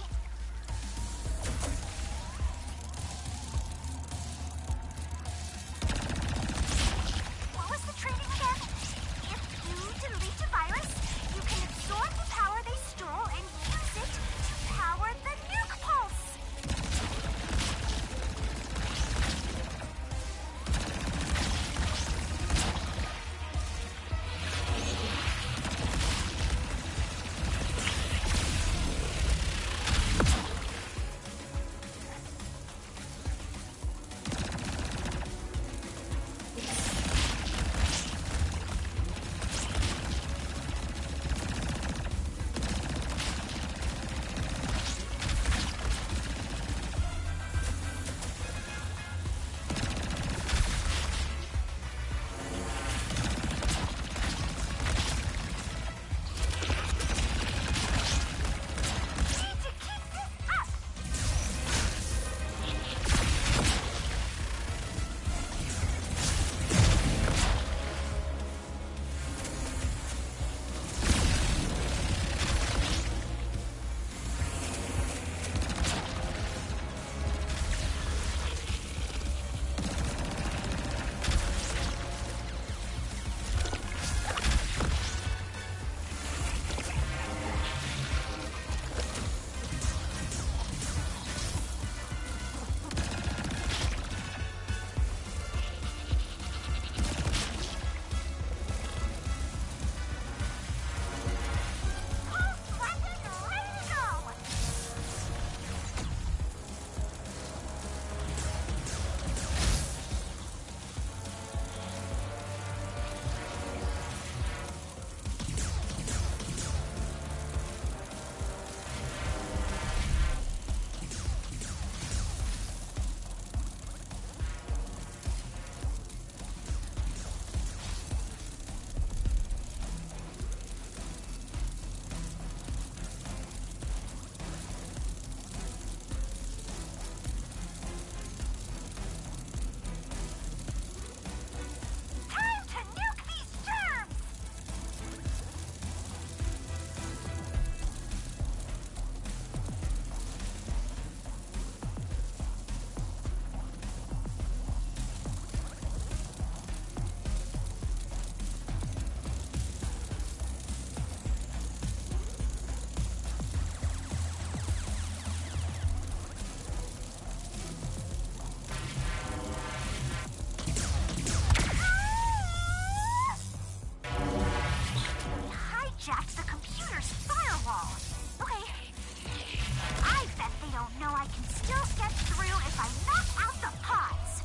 What was the training again? If you delete a virus, you can absorb the power they stole and use it to power the nuke pulse. Need to keep this up. Pulse weapon ready to go. Time to nuke these germs! We hijacked the computer's firewall. Okay. I bet they don't know I can still get through if I knock out the pods.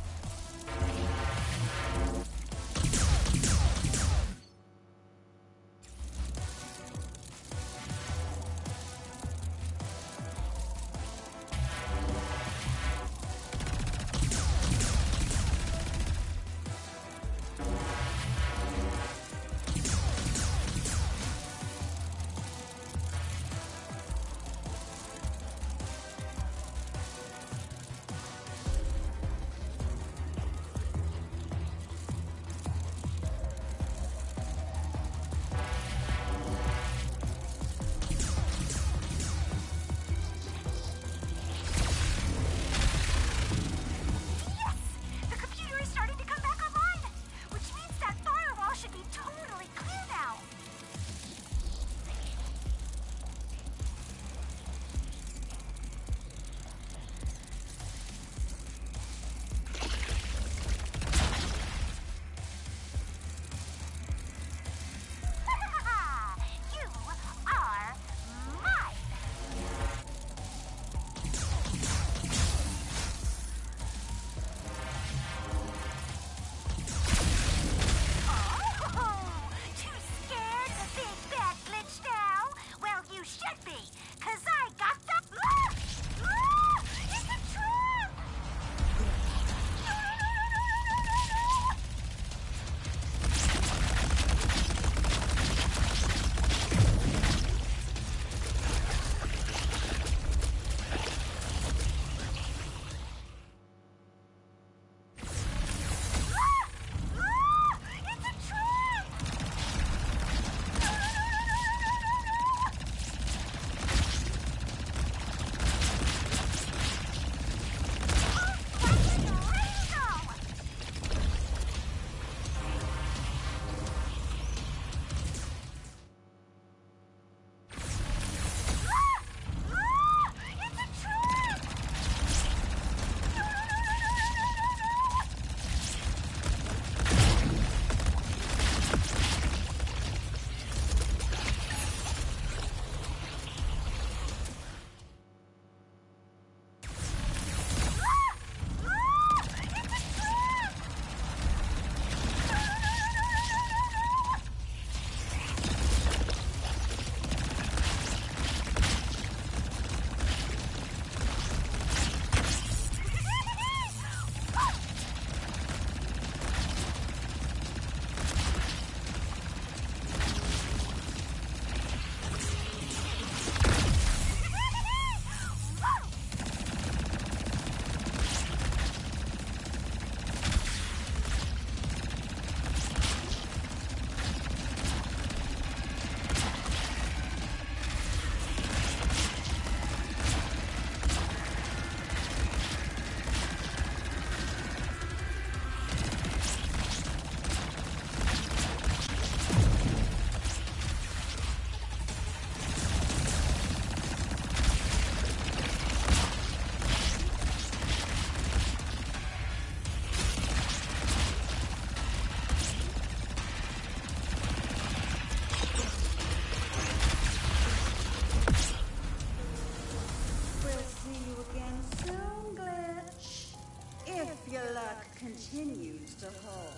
continues to hum.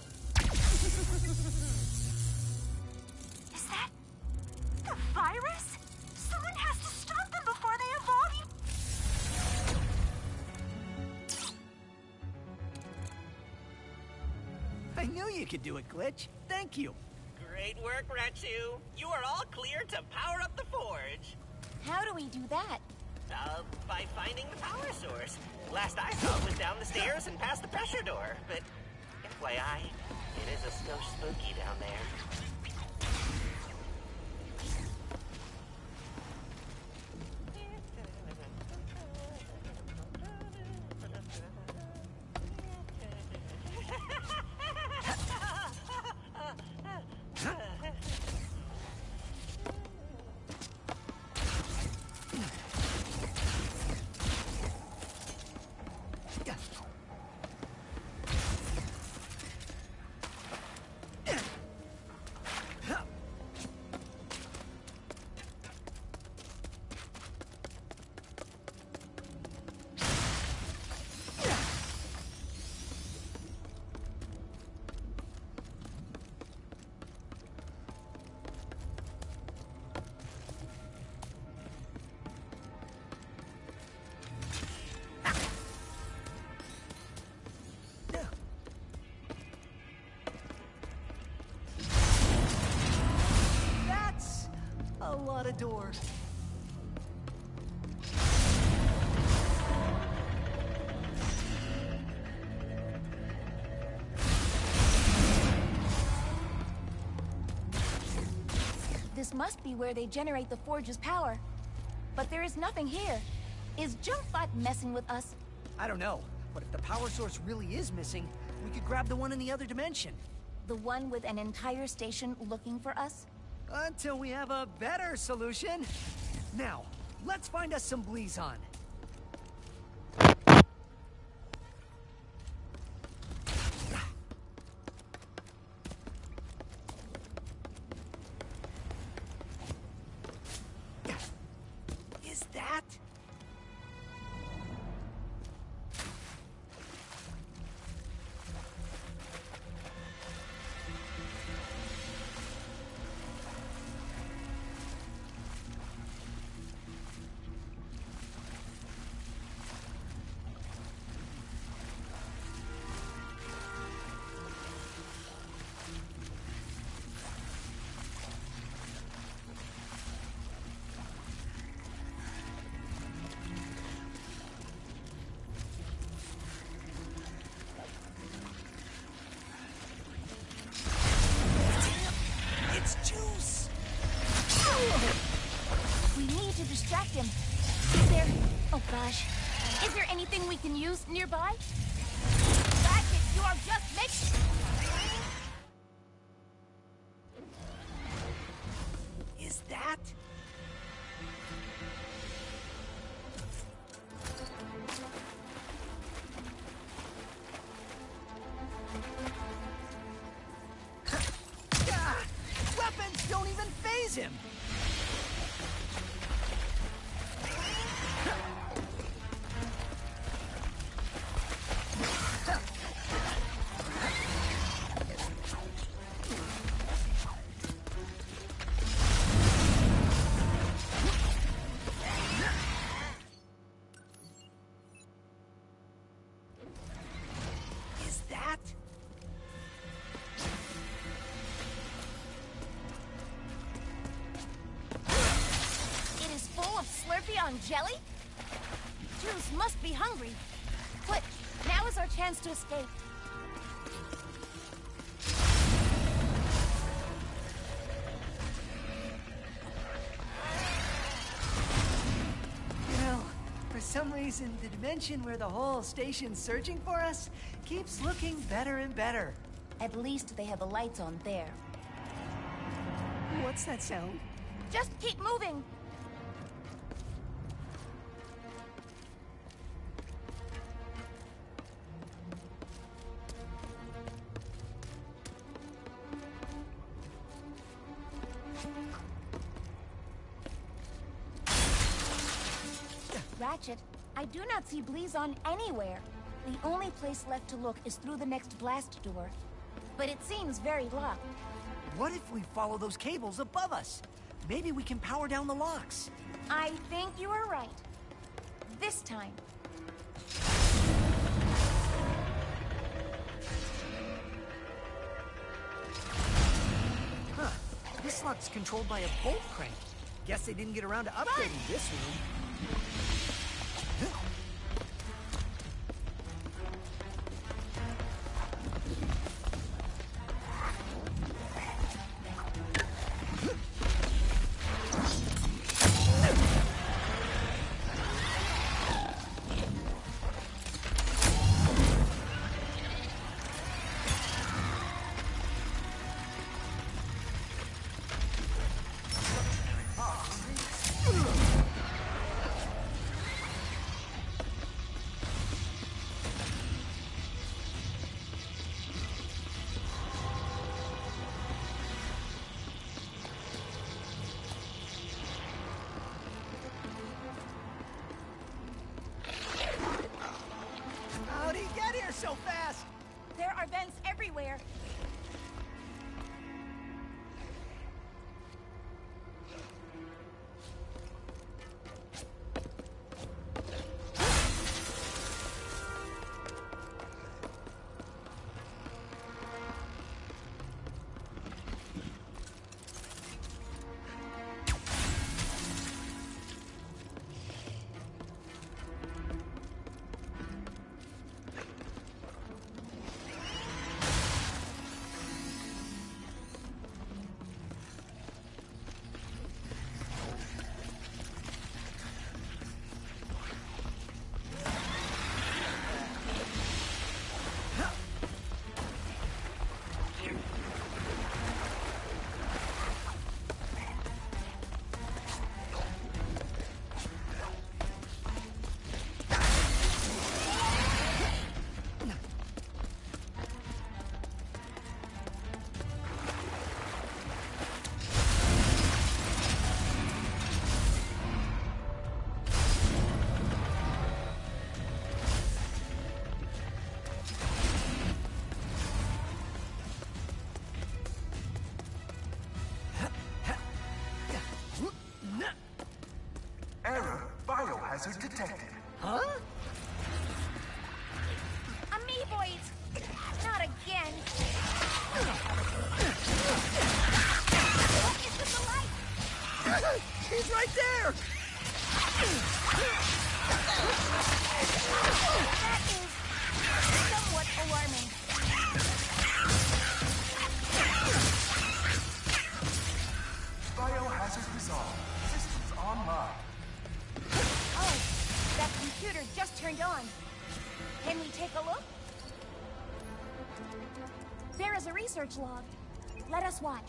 Is that the virus? Someone has to stop them before they evolve. I knew you could do it, Glitch. Thank you. Great work, Retchet. You are all clear to power up the forge. How do we do that? Uh, by finding the power source. Last I saw it was down the stairs and past the pressure door. But, F Y I, it is a skosh spooky down there. A lot of doors. This must be where they generate the forge's power. But there is nothing here. Is Junkbot messing with us? I don't know, but if the power source really is missing, we could grab the one in the other dimension. The one with an entire station looking for us? Until we have a better solution. Now, let's find us some Blizon. Is that? Distract him. Is there... Oh, gosh. Is there anything we can use nearby? Ratchet, you are just making... Is that... Weapons don't even faze him! On jelly? Juice must be hungry. Quick, now is our chance to escape. You know, for some reason, the dimension where the whole station's searching for us keeps looking better and better. At least they have the lights on there. What's that sound? Just keep moving. Ratchet, I do not see Blizon anywhere. The only place left to look is through the next blast door. But it seems very locked. What if we follow those cables above us? Maybe we can power down the locks. I think you are right. This time. Huh. This lock's controlled by a bolt crank. Guess they didn't get around to upgrading this room. How'd he get here so fast? There are vents everywhere. Error. Biohazard detected. Huh? Amoeboids! Not again! What is with the light? He's right there! That is somewhat alarming. Biohazard resolved. Systems online. Oh, that computer just turned on. Can we take a look? There is a research log. Let us watch.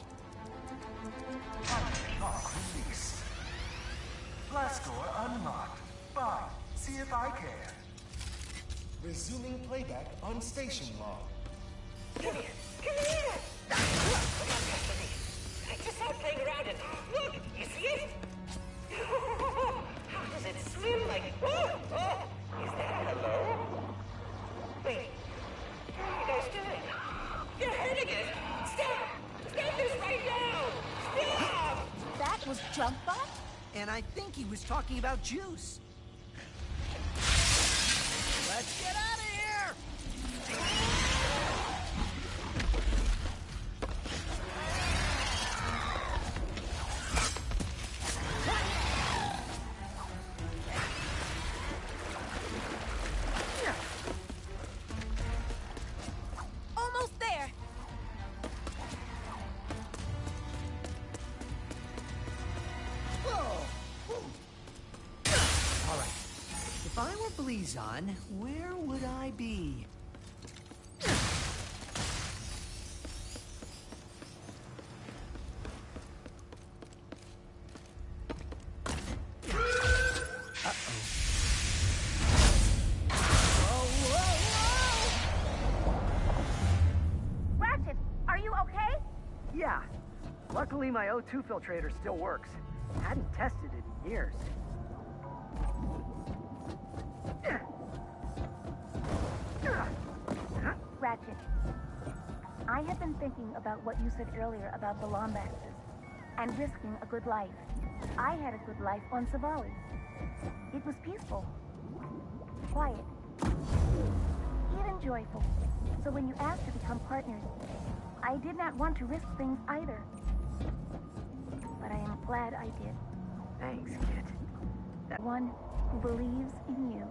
Lock released. Blast door unlocked. Fine. See if I can. Resuming playback on station log. Come here! Come here! Come on, Destiny. I just saw it playing around and look! You see it? How does it swim like... Oh! Oh! Is that hello? Wait. What are you guys doing? You're hurting it! Stop! Stop this right now! Stop! That was Junkbot? And I think he was talking about juice. Let's get out of here! Almost there. All right. If I were Blizon, where would I be? Ratchet, are you okay? Yeah. Luckily, my O two filtrator still works. Hadn't tested it in years. Ratchet. I have been thinking about what you said earlier about the Lombaxes and risking a good life. I had a good life on Savali. It was peaceful, quiet, even joyful. So when you asked to become partners, I did not want to risk things either. But I am glad I did. Thanks, kid. That one who believes in you.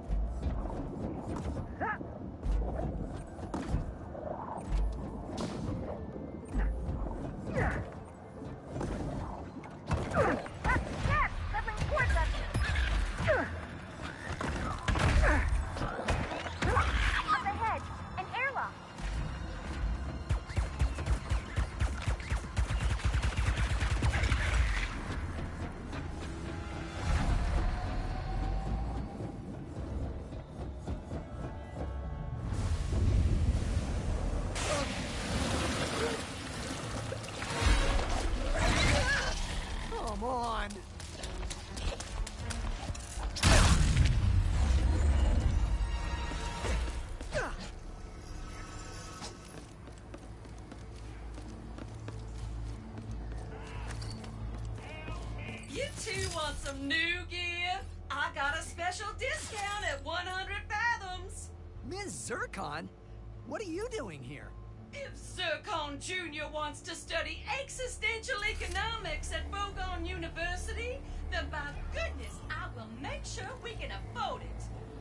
Yes! Settling towards us! Up ahead! An airlock! Come on! You two want some new gear? I got a special discount at one hundred fathoms. Miz Zircon? What are you doing here? If Zircon Junior wants to study existential economics at Bogon University, then by goodness, I will make sure we can afford it.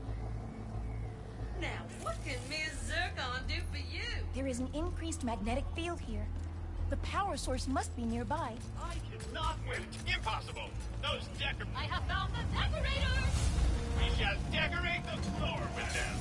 Now, what can Miz Zircon do for you? There is an increased magnetic field here. The power source must be nearby. I cannot wait. Impossible. Those decor... I have found the decorators! We shall decorate the floor with them.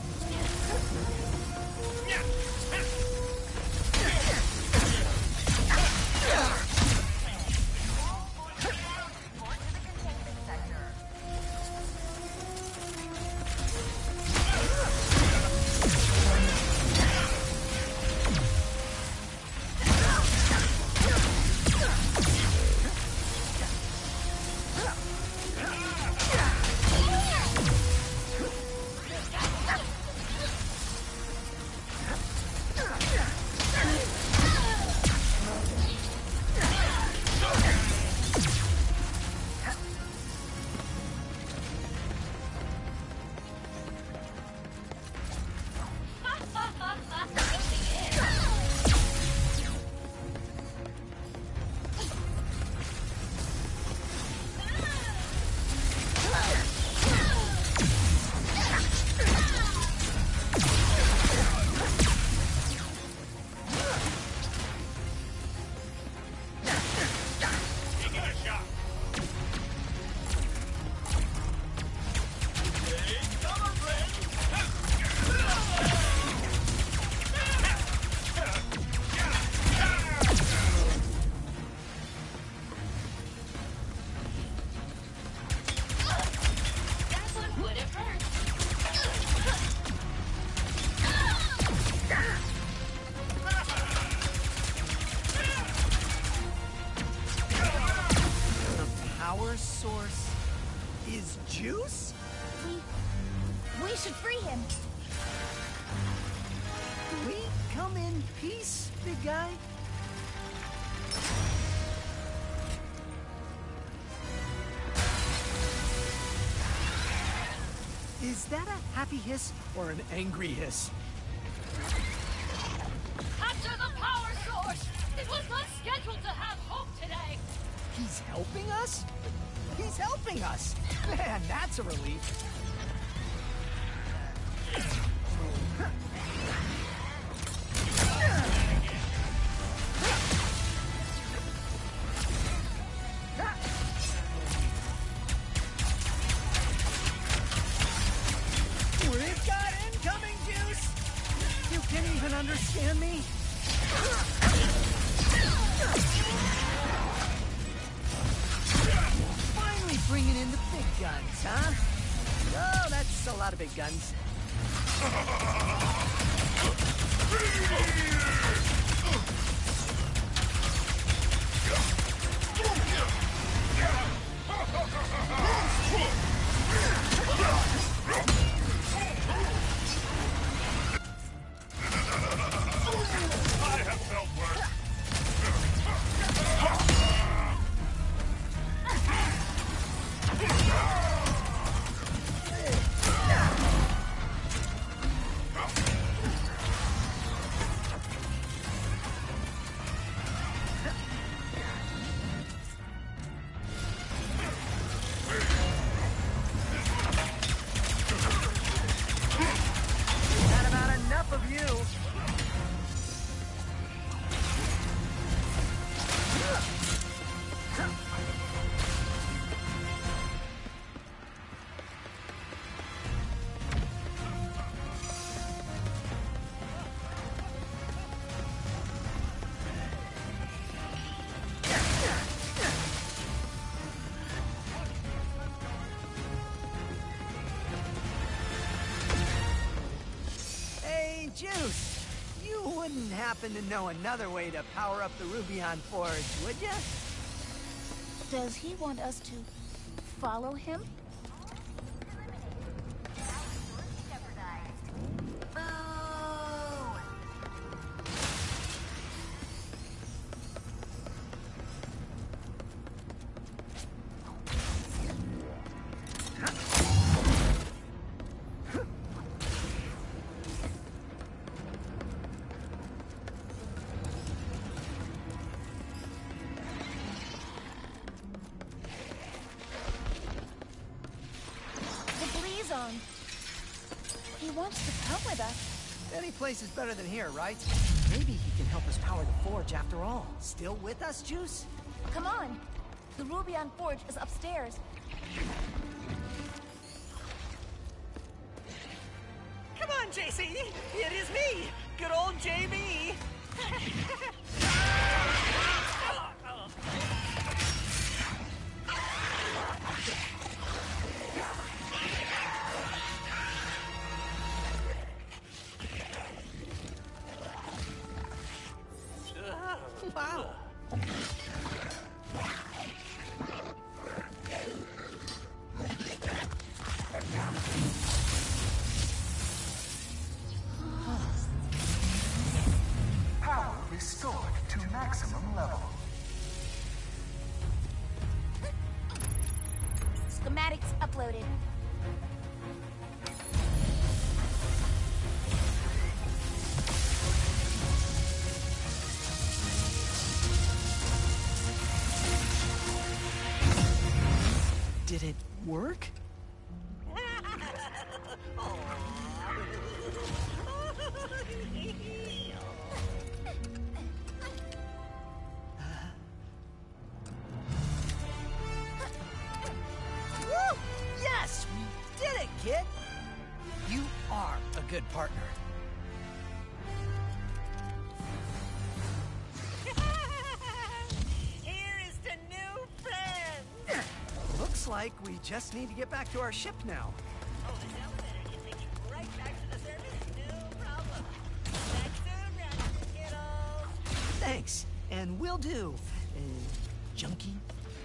Source is juice? We... we should free him. Do we come in peace, big guy? Is that a happy hiss or an angry hiss? Capture the power source! It was not scheduled to have hope today! He's helping us? He's helping us! Man, that's a relief. We've got incoming juice! You can't even understand me? Finally bringing in the big guns, huh? Oh, that's a lot of big guns. Juice, you wouldn't happen to know another way to power up the Rubion Forge, would ya? Does he want us to follow him? He wants to come with us. Any place is better than here, right? Maybe he can help us power the forge after all. Still with us, Juice? Come on. The Rubion Forge is upstairs. Come on, J C! It is me! Good old J B! Wow. Power restored to maximum level. Schematics uploaded. Did it work? Woo! Yes! We did it, kid! You are a good partner. Here is the new friend! Looks like we just need to get back to our ship now. Oh, the elevator can take you right back to the surface, no problem. Back soon, Ratchet kiddos! Thanks, and will do. Uh, junkie?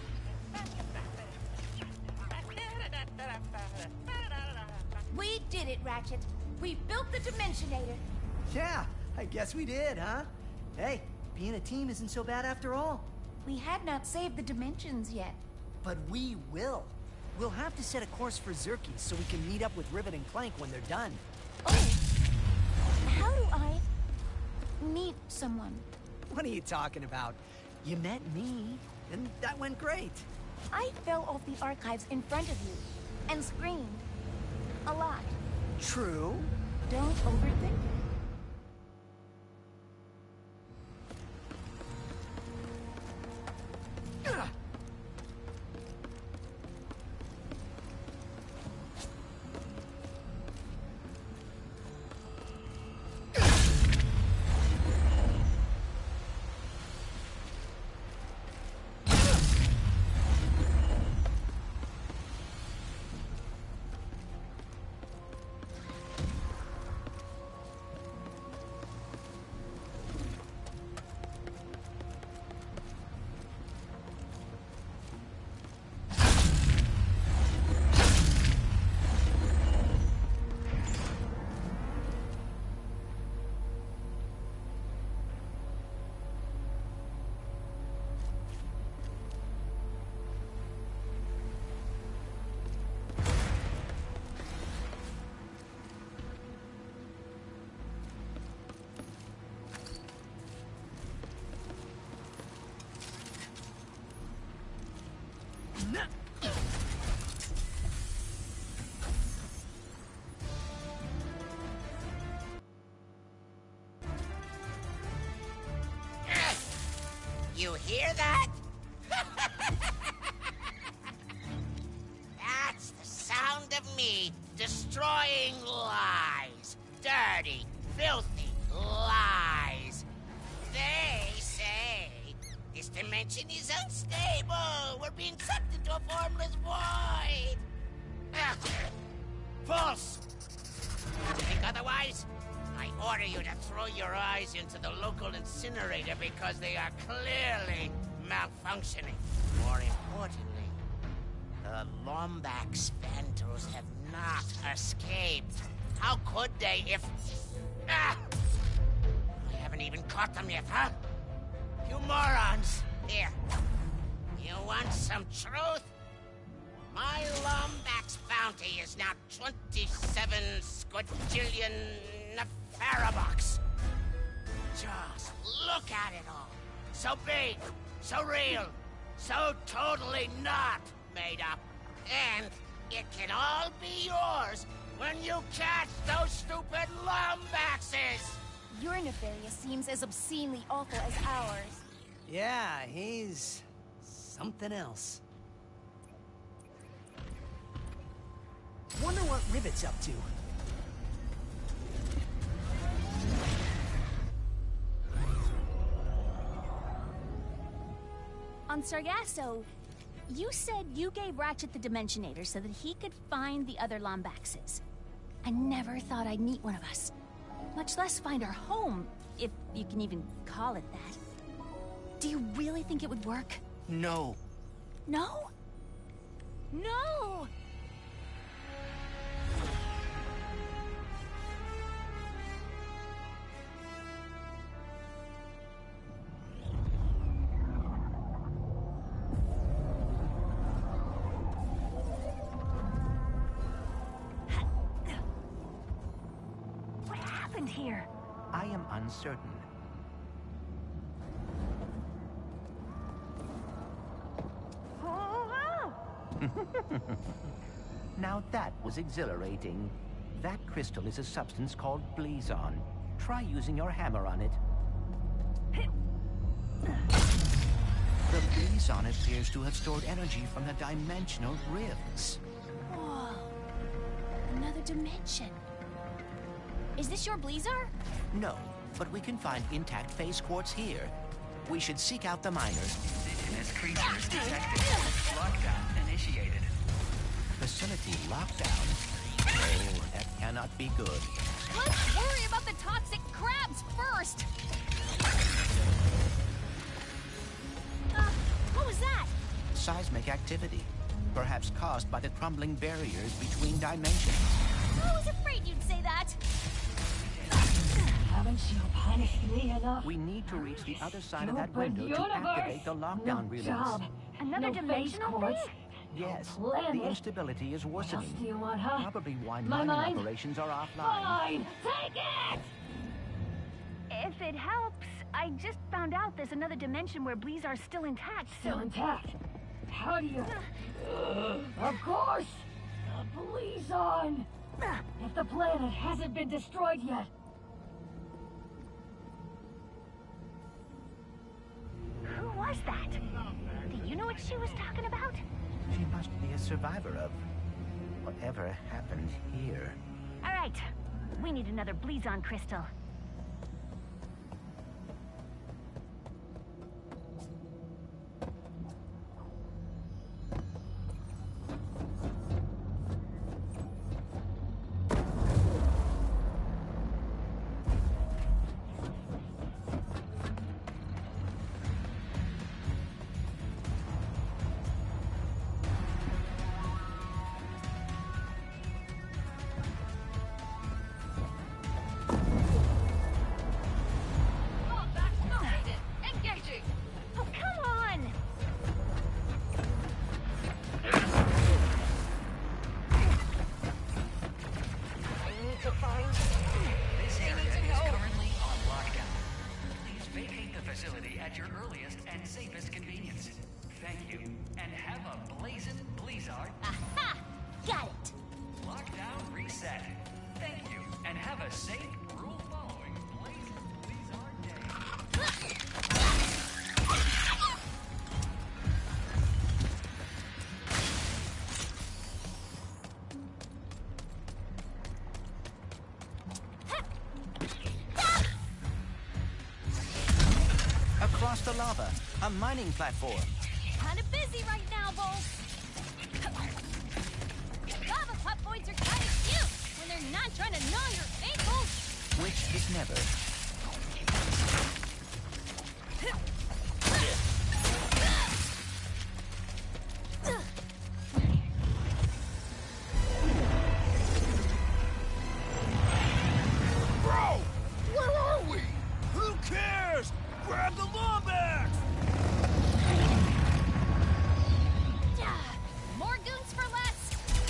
We did it, Ratchet. We built the Dimensionator. Yeah, I guess we did, huh? Hey, being a team isn't so bad after all. We had not saved the dimensions yet. But we will. We'll have to set a course for Zerky so we can meet up with Rivet and Clank when they're done. Oh, how do I meet someone? What are you talking about? You met me, and that went great. I fell off the archives in front of you and screamed. A lot. True. Don't overthink it. You hear that? That's the sound of me destroying lies. Dirty, filthy lies. They say this dimension is unstable. We're being sucked into a formless void. Ah, false. You think otherwise? I order you to throw your eyes into the local incinerator because they are clearly malfunctioning. More importantly, the Lombax Vandals have not escaped. How could they if... Ah! I haven't even caught them yet, huh? You morons! Here. You want some truth? My Lombax bounty is now twenty-seven squadrillion Nefarabucks. Just look at it all. So big, so real, so totally not made up. And it can all be yours when you catch those stupid Lombaxes! Your Nefarious seems as obscenely awful as ours. Yeah, he's... something else. Wonder what Rivet's up to. On Sargasso, you said you gave Ratchet the Dimensionator so that he could find the other Lombaxes. I never thought I'd meet one of us. Much less find our home, if you can even call it that. Do you really think it would work? No. No? No! What happened here? I am uncertain. Now that was exhilarating. That crystal is a substance called Blazon. Try using your hammer on it. The Blazon appears to have stored energy from the dimensional rifts. Whoa. Another dimension. Is this your Blazar? No, but we can find intact phase quartz here. We should seek out the miners. Indigenous creatures detected. Lockdown initiated. Facility lockdown? Oh, that cannot be good. Let's worry about the toxic crabs first! Uh, what was that? Seismic activity. Perhaps caused by the crumbling barriers between dimensions. I was afraid you'd say that. Haven't you punished me enough? We need to reach the other side of that Stupid window to universe. activate the lockdown No release. job. Another No dimensional phase thing? quartz. Yes, Planet. the instability is What else worsening. do you want, huh? Probably why My mining mind? operations are offline. Fine! Take it! If it helps, I just found out there's another dimension where Blazar's still intact. Still intact. How do you... Uh, of course! The Blazon! If the planet hasn't been destroyed yet. Who was that? Do you know what she was talking about? She must be a survivor of whatever happened here. All right, we need another Blazon crystal. Across the lava, a mining platform. Kinda busy right now, Bolt. Lava pop points are kinda cute when they're not trying to gnaw your ankles. Which is never. Bro! Where are we? Who cares? Grab the Lombax! More goons for less!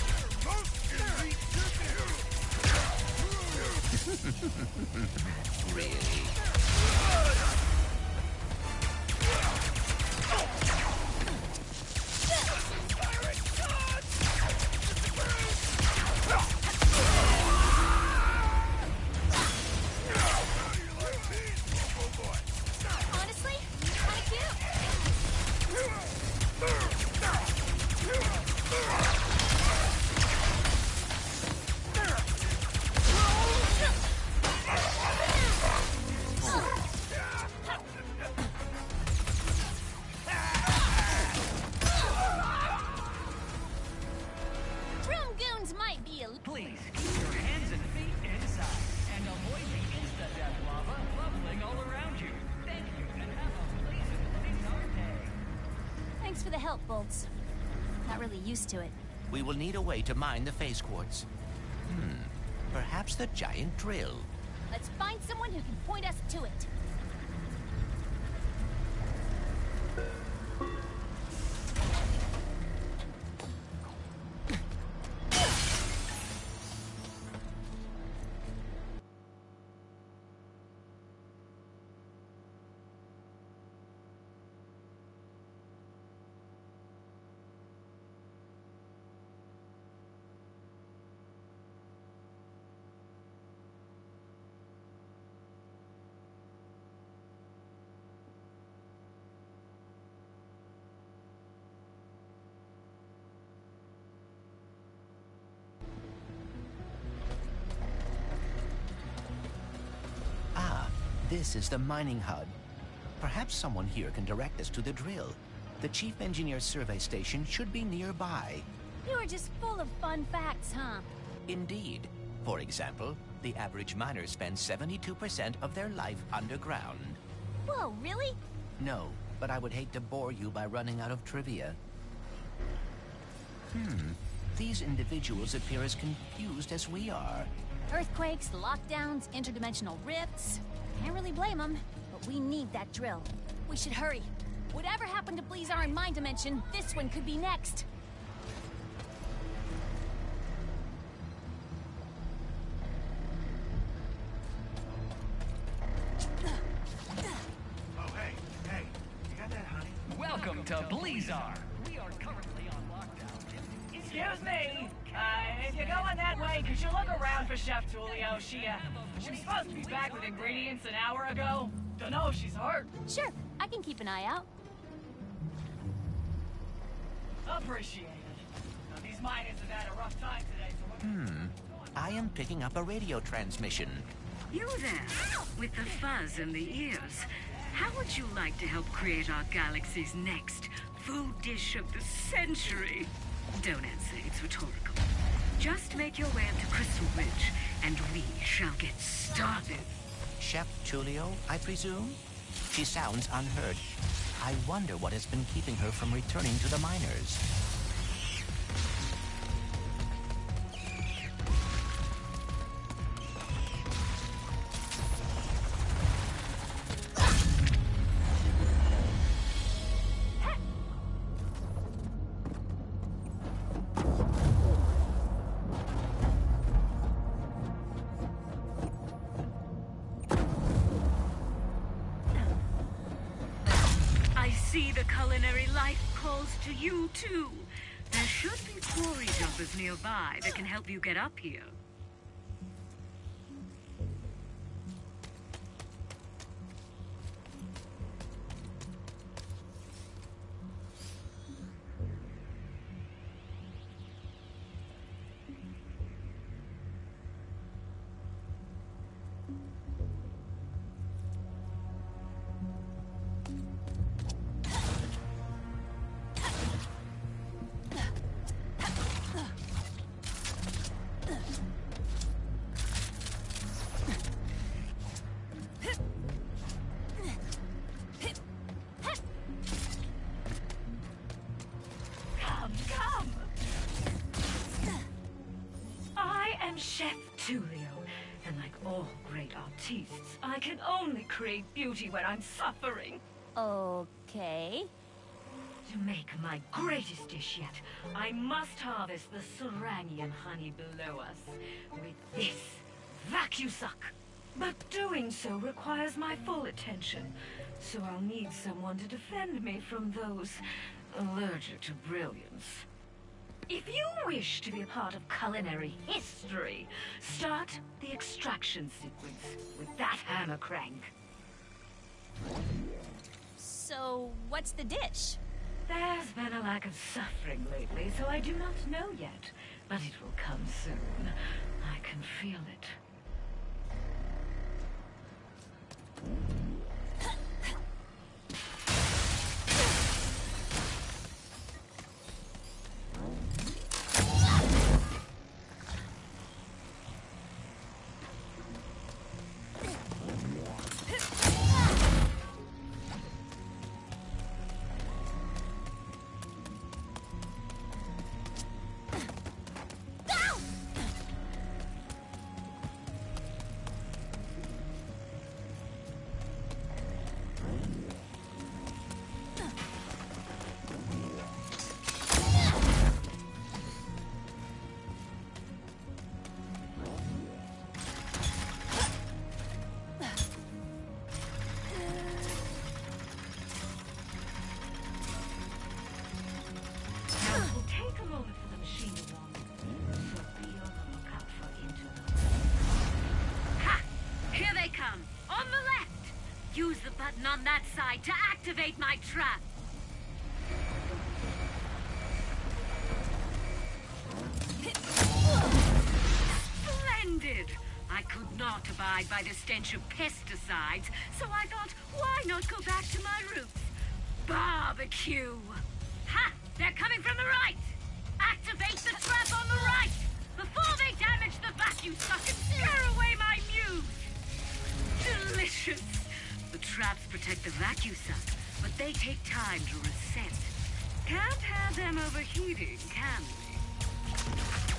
Really? Honestly, kinda cute. Room goons might be a Please keep your hands and feet inside and avoid the insta-death lava bubbling all around you. Thank you and have a pleasant Blizzard day. Thanks for the help, Bolts. Not really used to it. We will need a way to mine the phase quartz. Hmm. Perhaps the giant drill. Let's find someone who can point us to it. Ah, this is the mining hub. Perhaps someone here can direct us to the drill. The Chief Engineer's survey station should be nearby. You are just full of fun facts, huh? Indeed. For example, the average miner spends seventy-two percent of their life underground. Whoa, really? No, but I would hate to bore you by running out of trivia. Hmm. These individuals appear as confused as we are. Earthquakes, lockdowns, interdimensional rifts. Can't really blame them, but we need that drill. We should hurry. Whatever happened to Blizzard in my dimension, this one could be next. Oh, hey, hey, you got that, honey? Welcome to Blizzard. We are currently on lockdown. Excuse me. Uh, if you're going that way, could you look around for Chef Tulio? She, uh, she was supposed to be back with ingredients an hour ago. Don't know if she's hurt. Sure, I can keep an eye out. Appreciate it. Now, these miners have had a rough time today, so we're... Hmm. I am picking up a radio transmission. You there, with the fuzz and the ears. How would you like to help create our galaxy's next food dish of the century? Don't answer, it's rhetorical. Just make your way up to Crystal Ridge, and we shall get started. Chef Tulio, I presume? She sounds unhurt. I wonder what has been keeping her from returning to the miners. See, the culinary life calls to you, too. There should be quarry jumpers nearby that can help you get up here. Chef Tulio, and like all great artistes, I can only create beauty when I'm suffering. Okay. To make my greatest dish yet, I must harvest the Sarangian honey below us with this vacusuck. But doing so requires my full attention, so I'll need someone to defend me from those allergic to brilliance. If you wish to be a part of culinary history, start the extraction sequence with that hammer crank. So, what's the dish? There's been a lack of suffering lately, so I do not know yet. But it will come soon. I can feel it. Use the button on that side to activate my trap. Splendid! I could not abide by the stench of pesticides, so I thought, why not go back to my roots? Barbecue! Ha! They're coming from the right! Activate the trap on the right! Before they damage the vacuum suck and scare away my muse! Delicious! The traps protect the vacuum suck, but they take time to reset. Can't have them overheating, can we?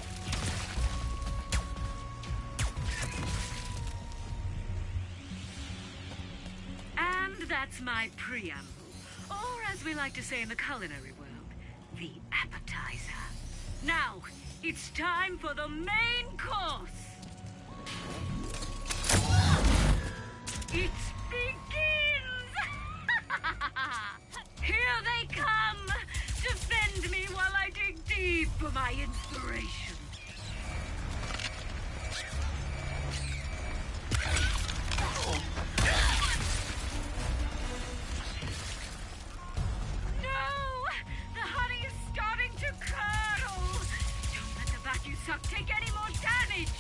And that's my preamble, or as we like to say in the culinary world, the appetizer. Now, it's time for the main course. It begins! Here they come! Defend me while I dig deep for my inspiration. No! The honey is starting to curdle! Don't let the vacuum suck take any more damage!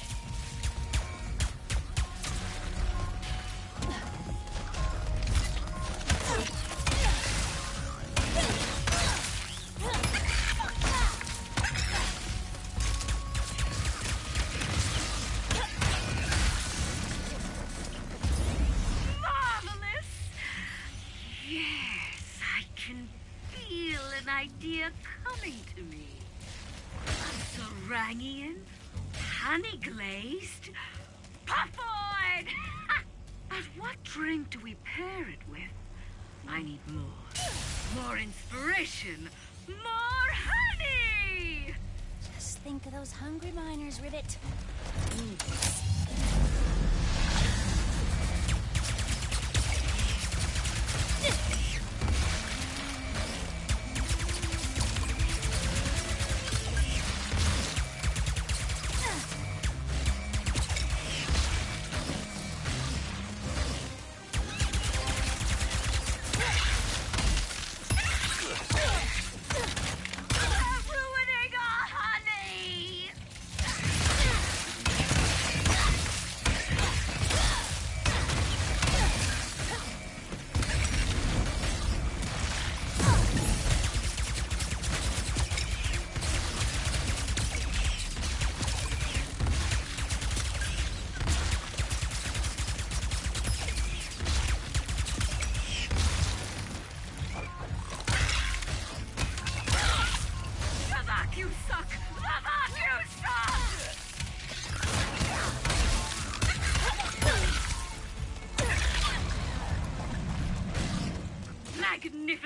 Idea coming to me. A Sarangian, honey-glazed, puffoid! But what drink do we pair it with? I need more. More inspiration. More honey! Just think of those hungry miners, Rivet. Need this.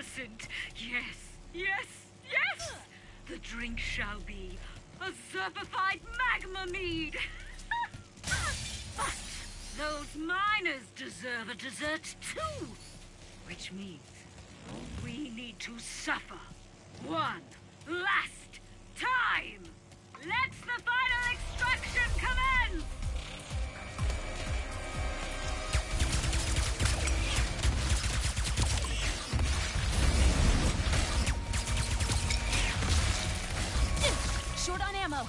magnificent. Yes, yes, yes! The drink shall be a zerpified magma mead. But those miners deserve a dessert too. Which means we need to suffer one last time. Let the final extraction commence! Short on ammo.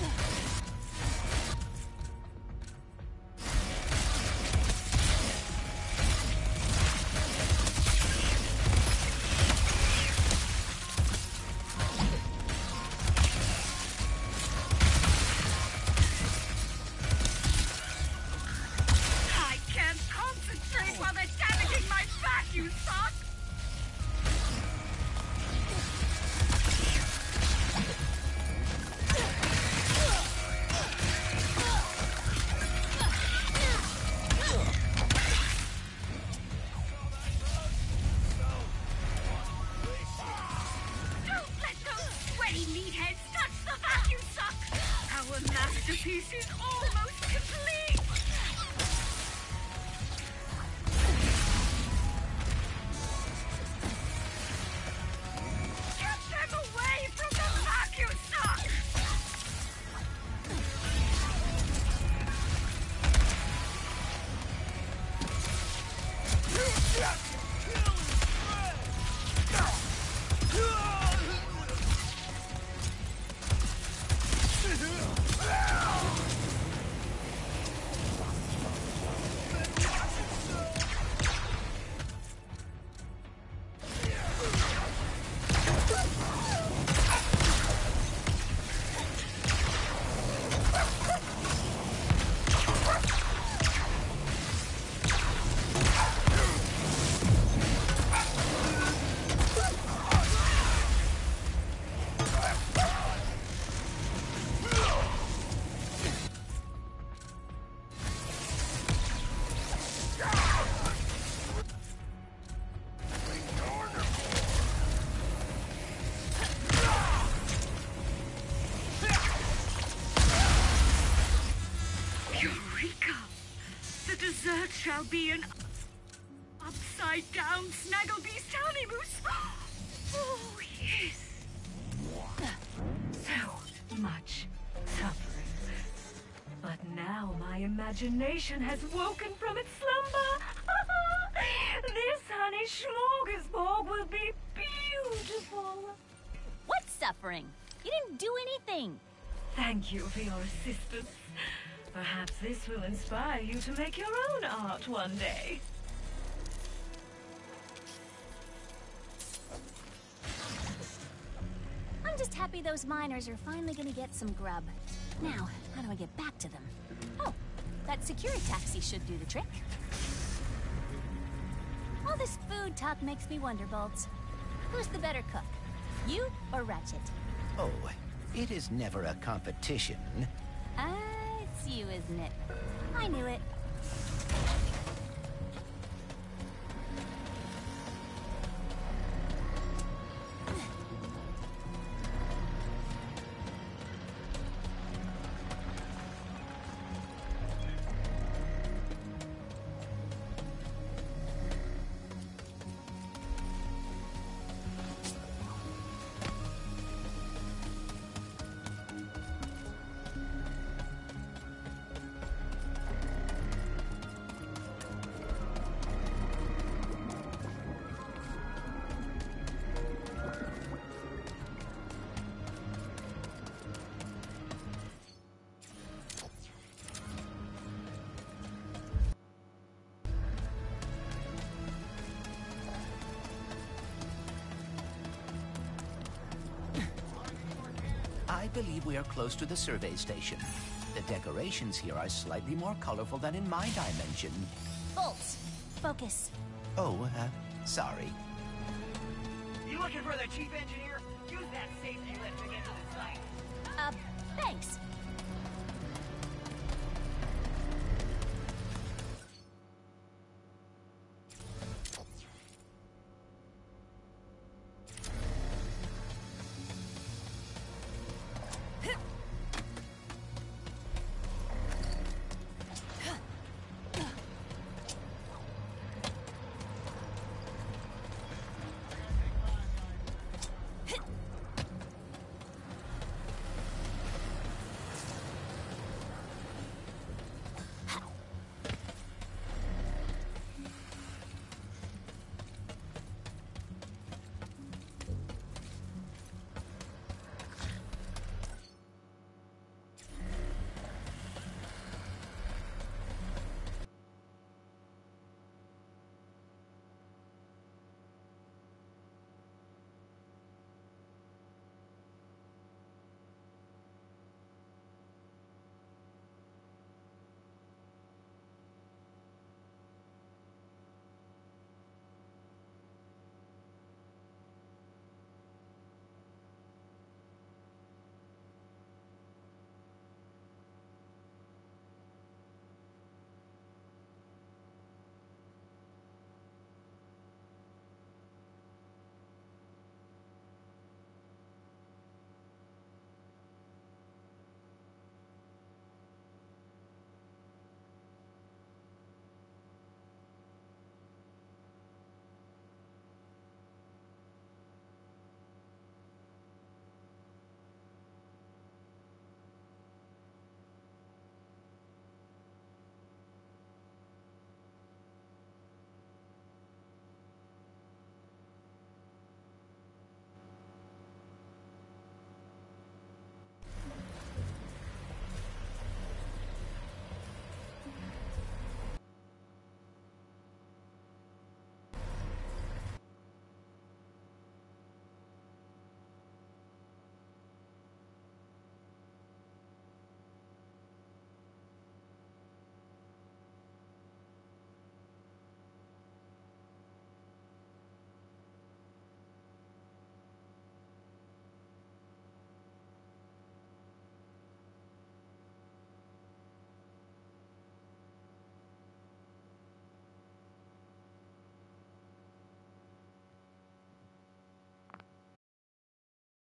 I can't concentrate while they're damaging my back, you suck! Don't let those sweaty meatheads touch the vacuum suck! Our masterpiece is almost complete! Get them away from the vacuum suck! Eureka! The dessert shall be an upside-down snaggle beast townie moose! Oh, yes! So much suffering. But now my imagination has woken from its slumber! This honey smorgasbord will be beautiful! What suffering? You didn't do anything. Thank you for your assistance. Perhaps this will inspire you to make your own art one day. I'm just happy those miners are finally gonna get some grub. Now, how do I get back to them? Oh, that security taxi should do the trick. All this food talk makes me wonder, Bolts. Who's the better cook? You or Retchet? Oh, it is never a competition. Ah, it's you, isn't it? I knew it. I believe we are close to the survey station. The decorations here are slightly more colorful than in my dimension. Bolts, focus. Oh, uh, sorry. You looking for the chief engineer? Use that safety lift to get to the site. Uh, thanks.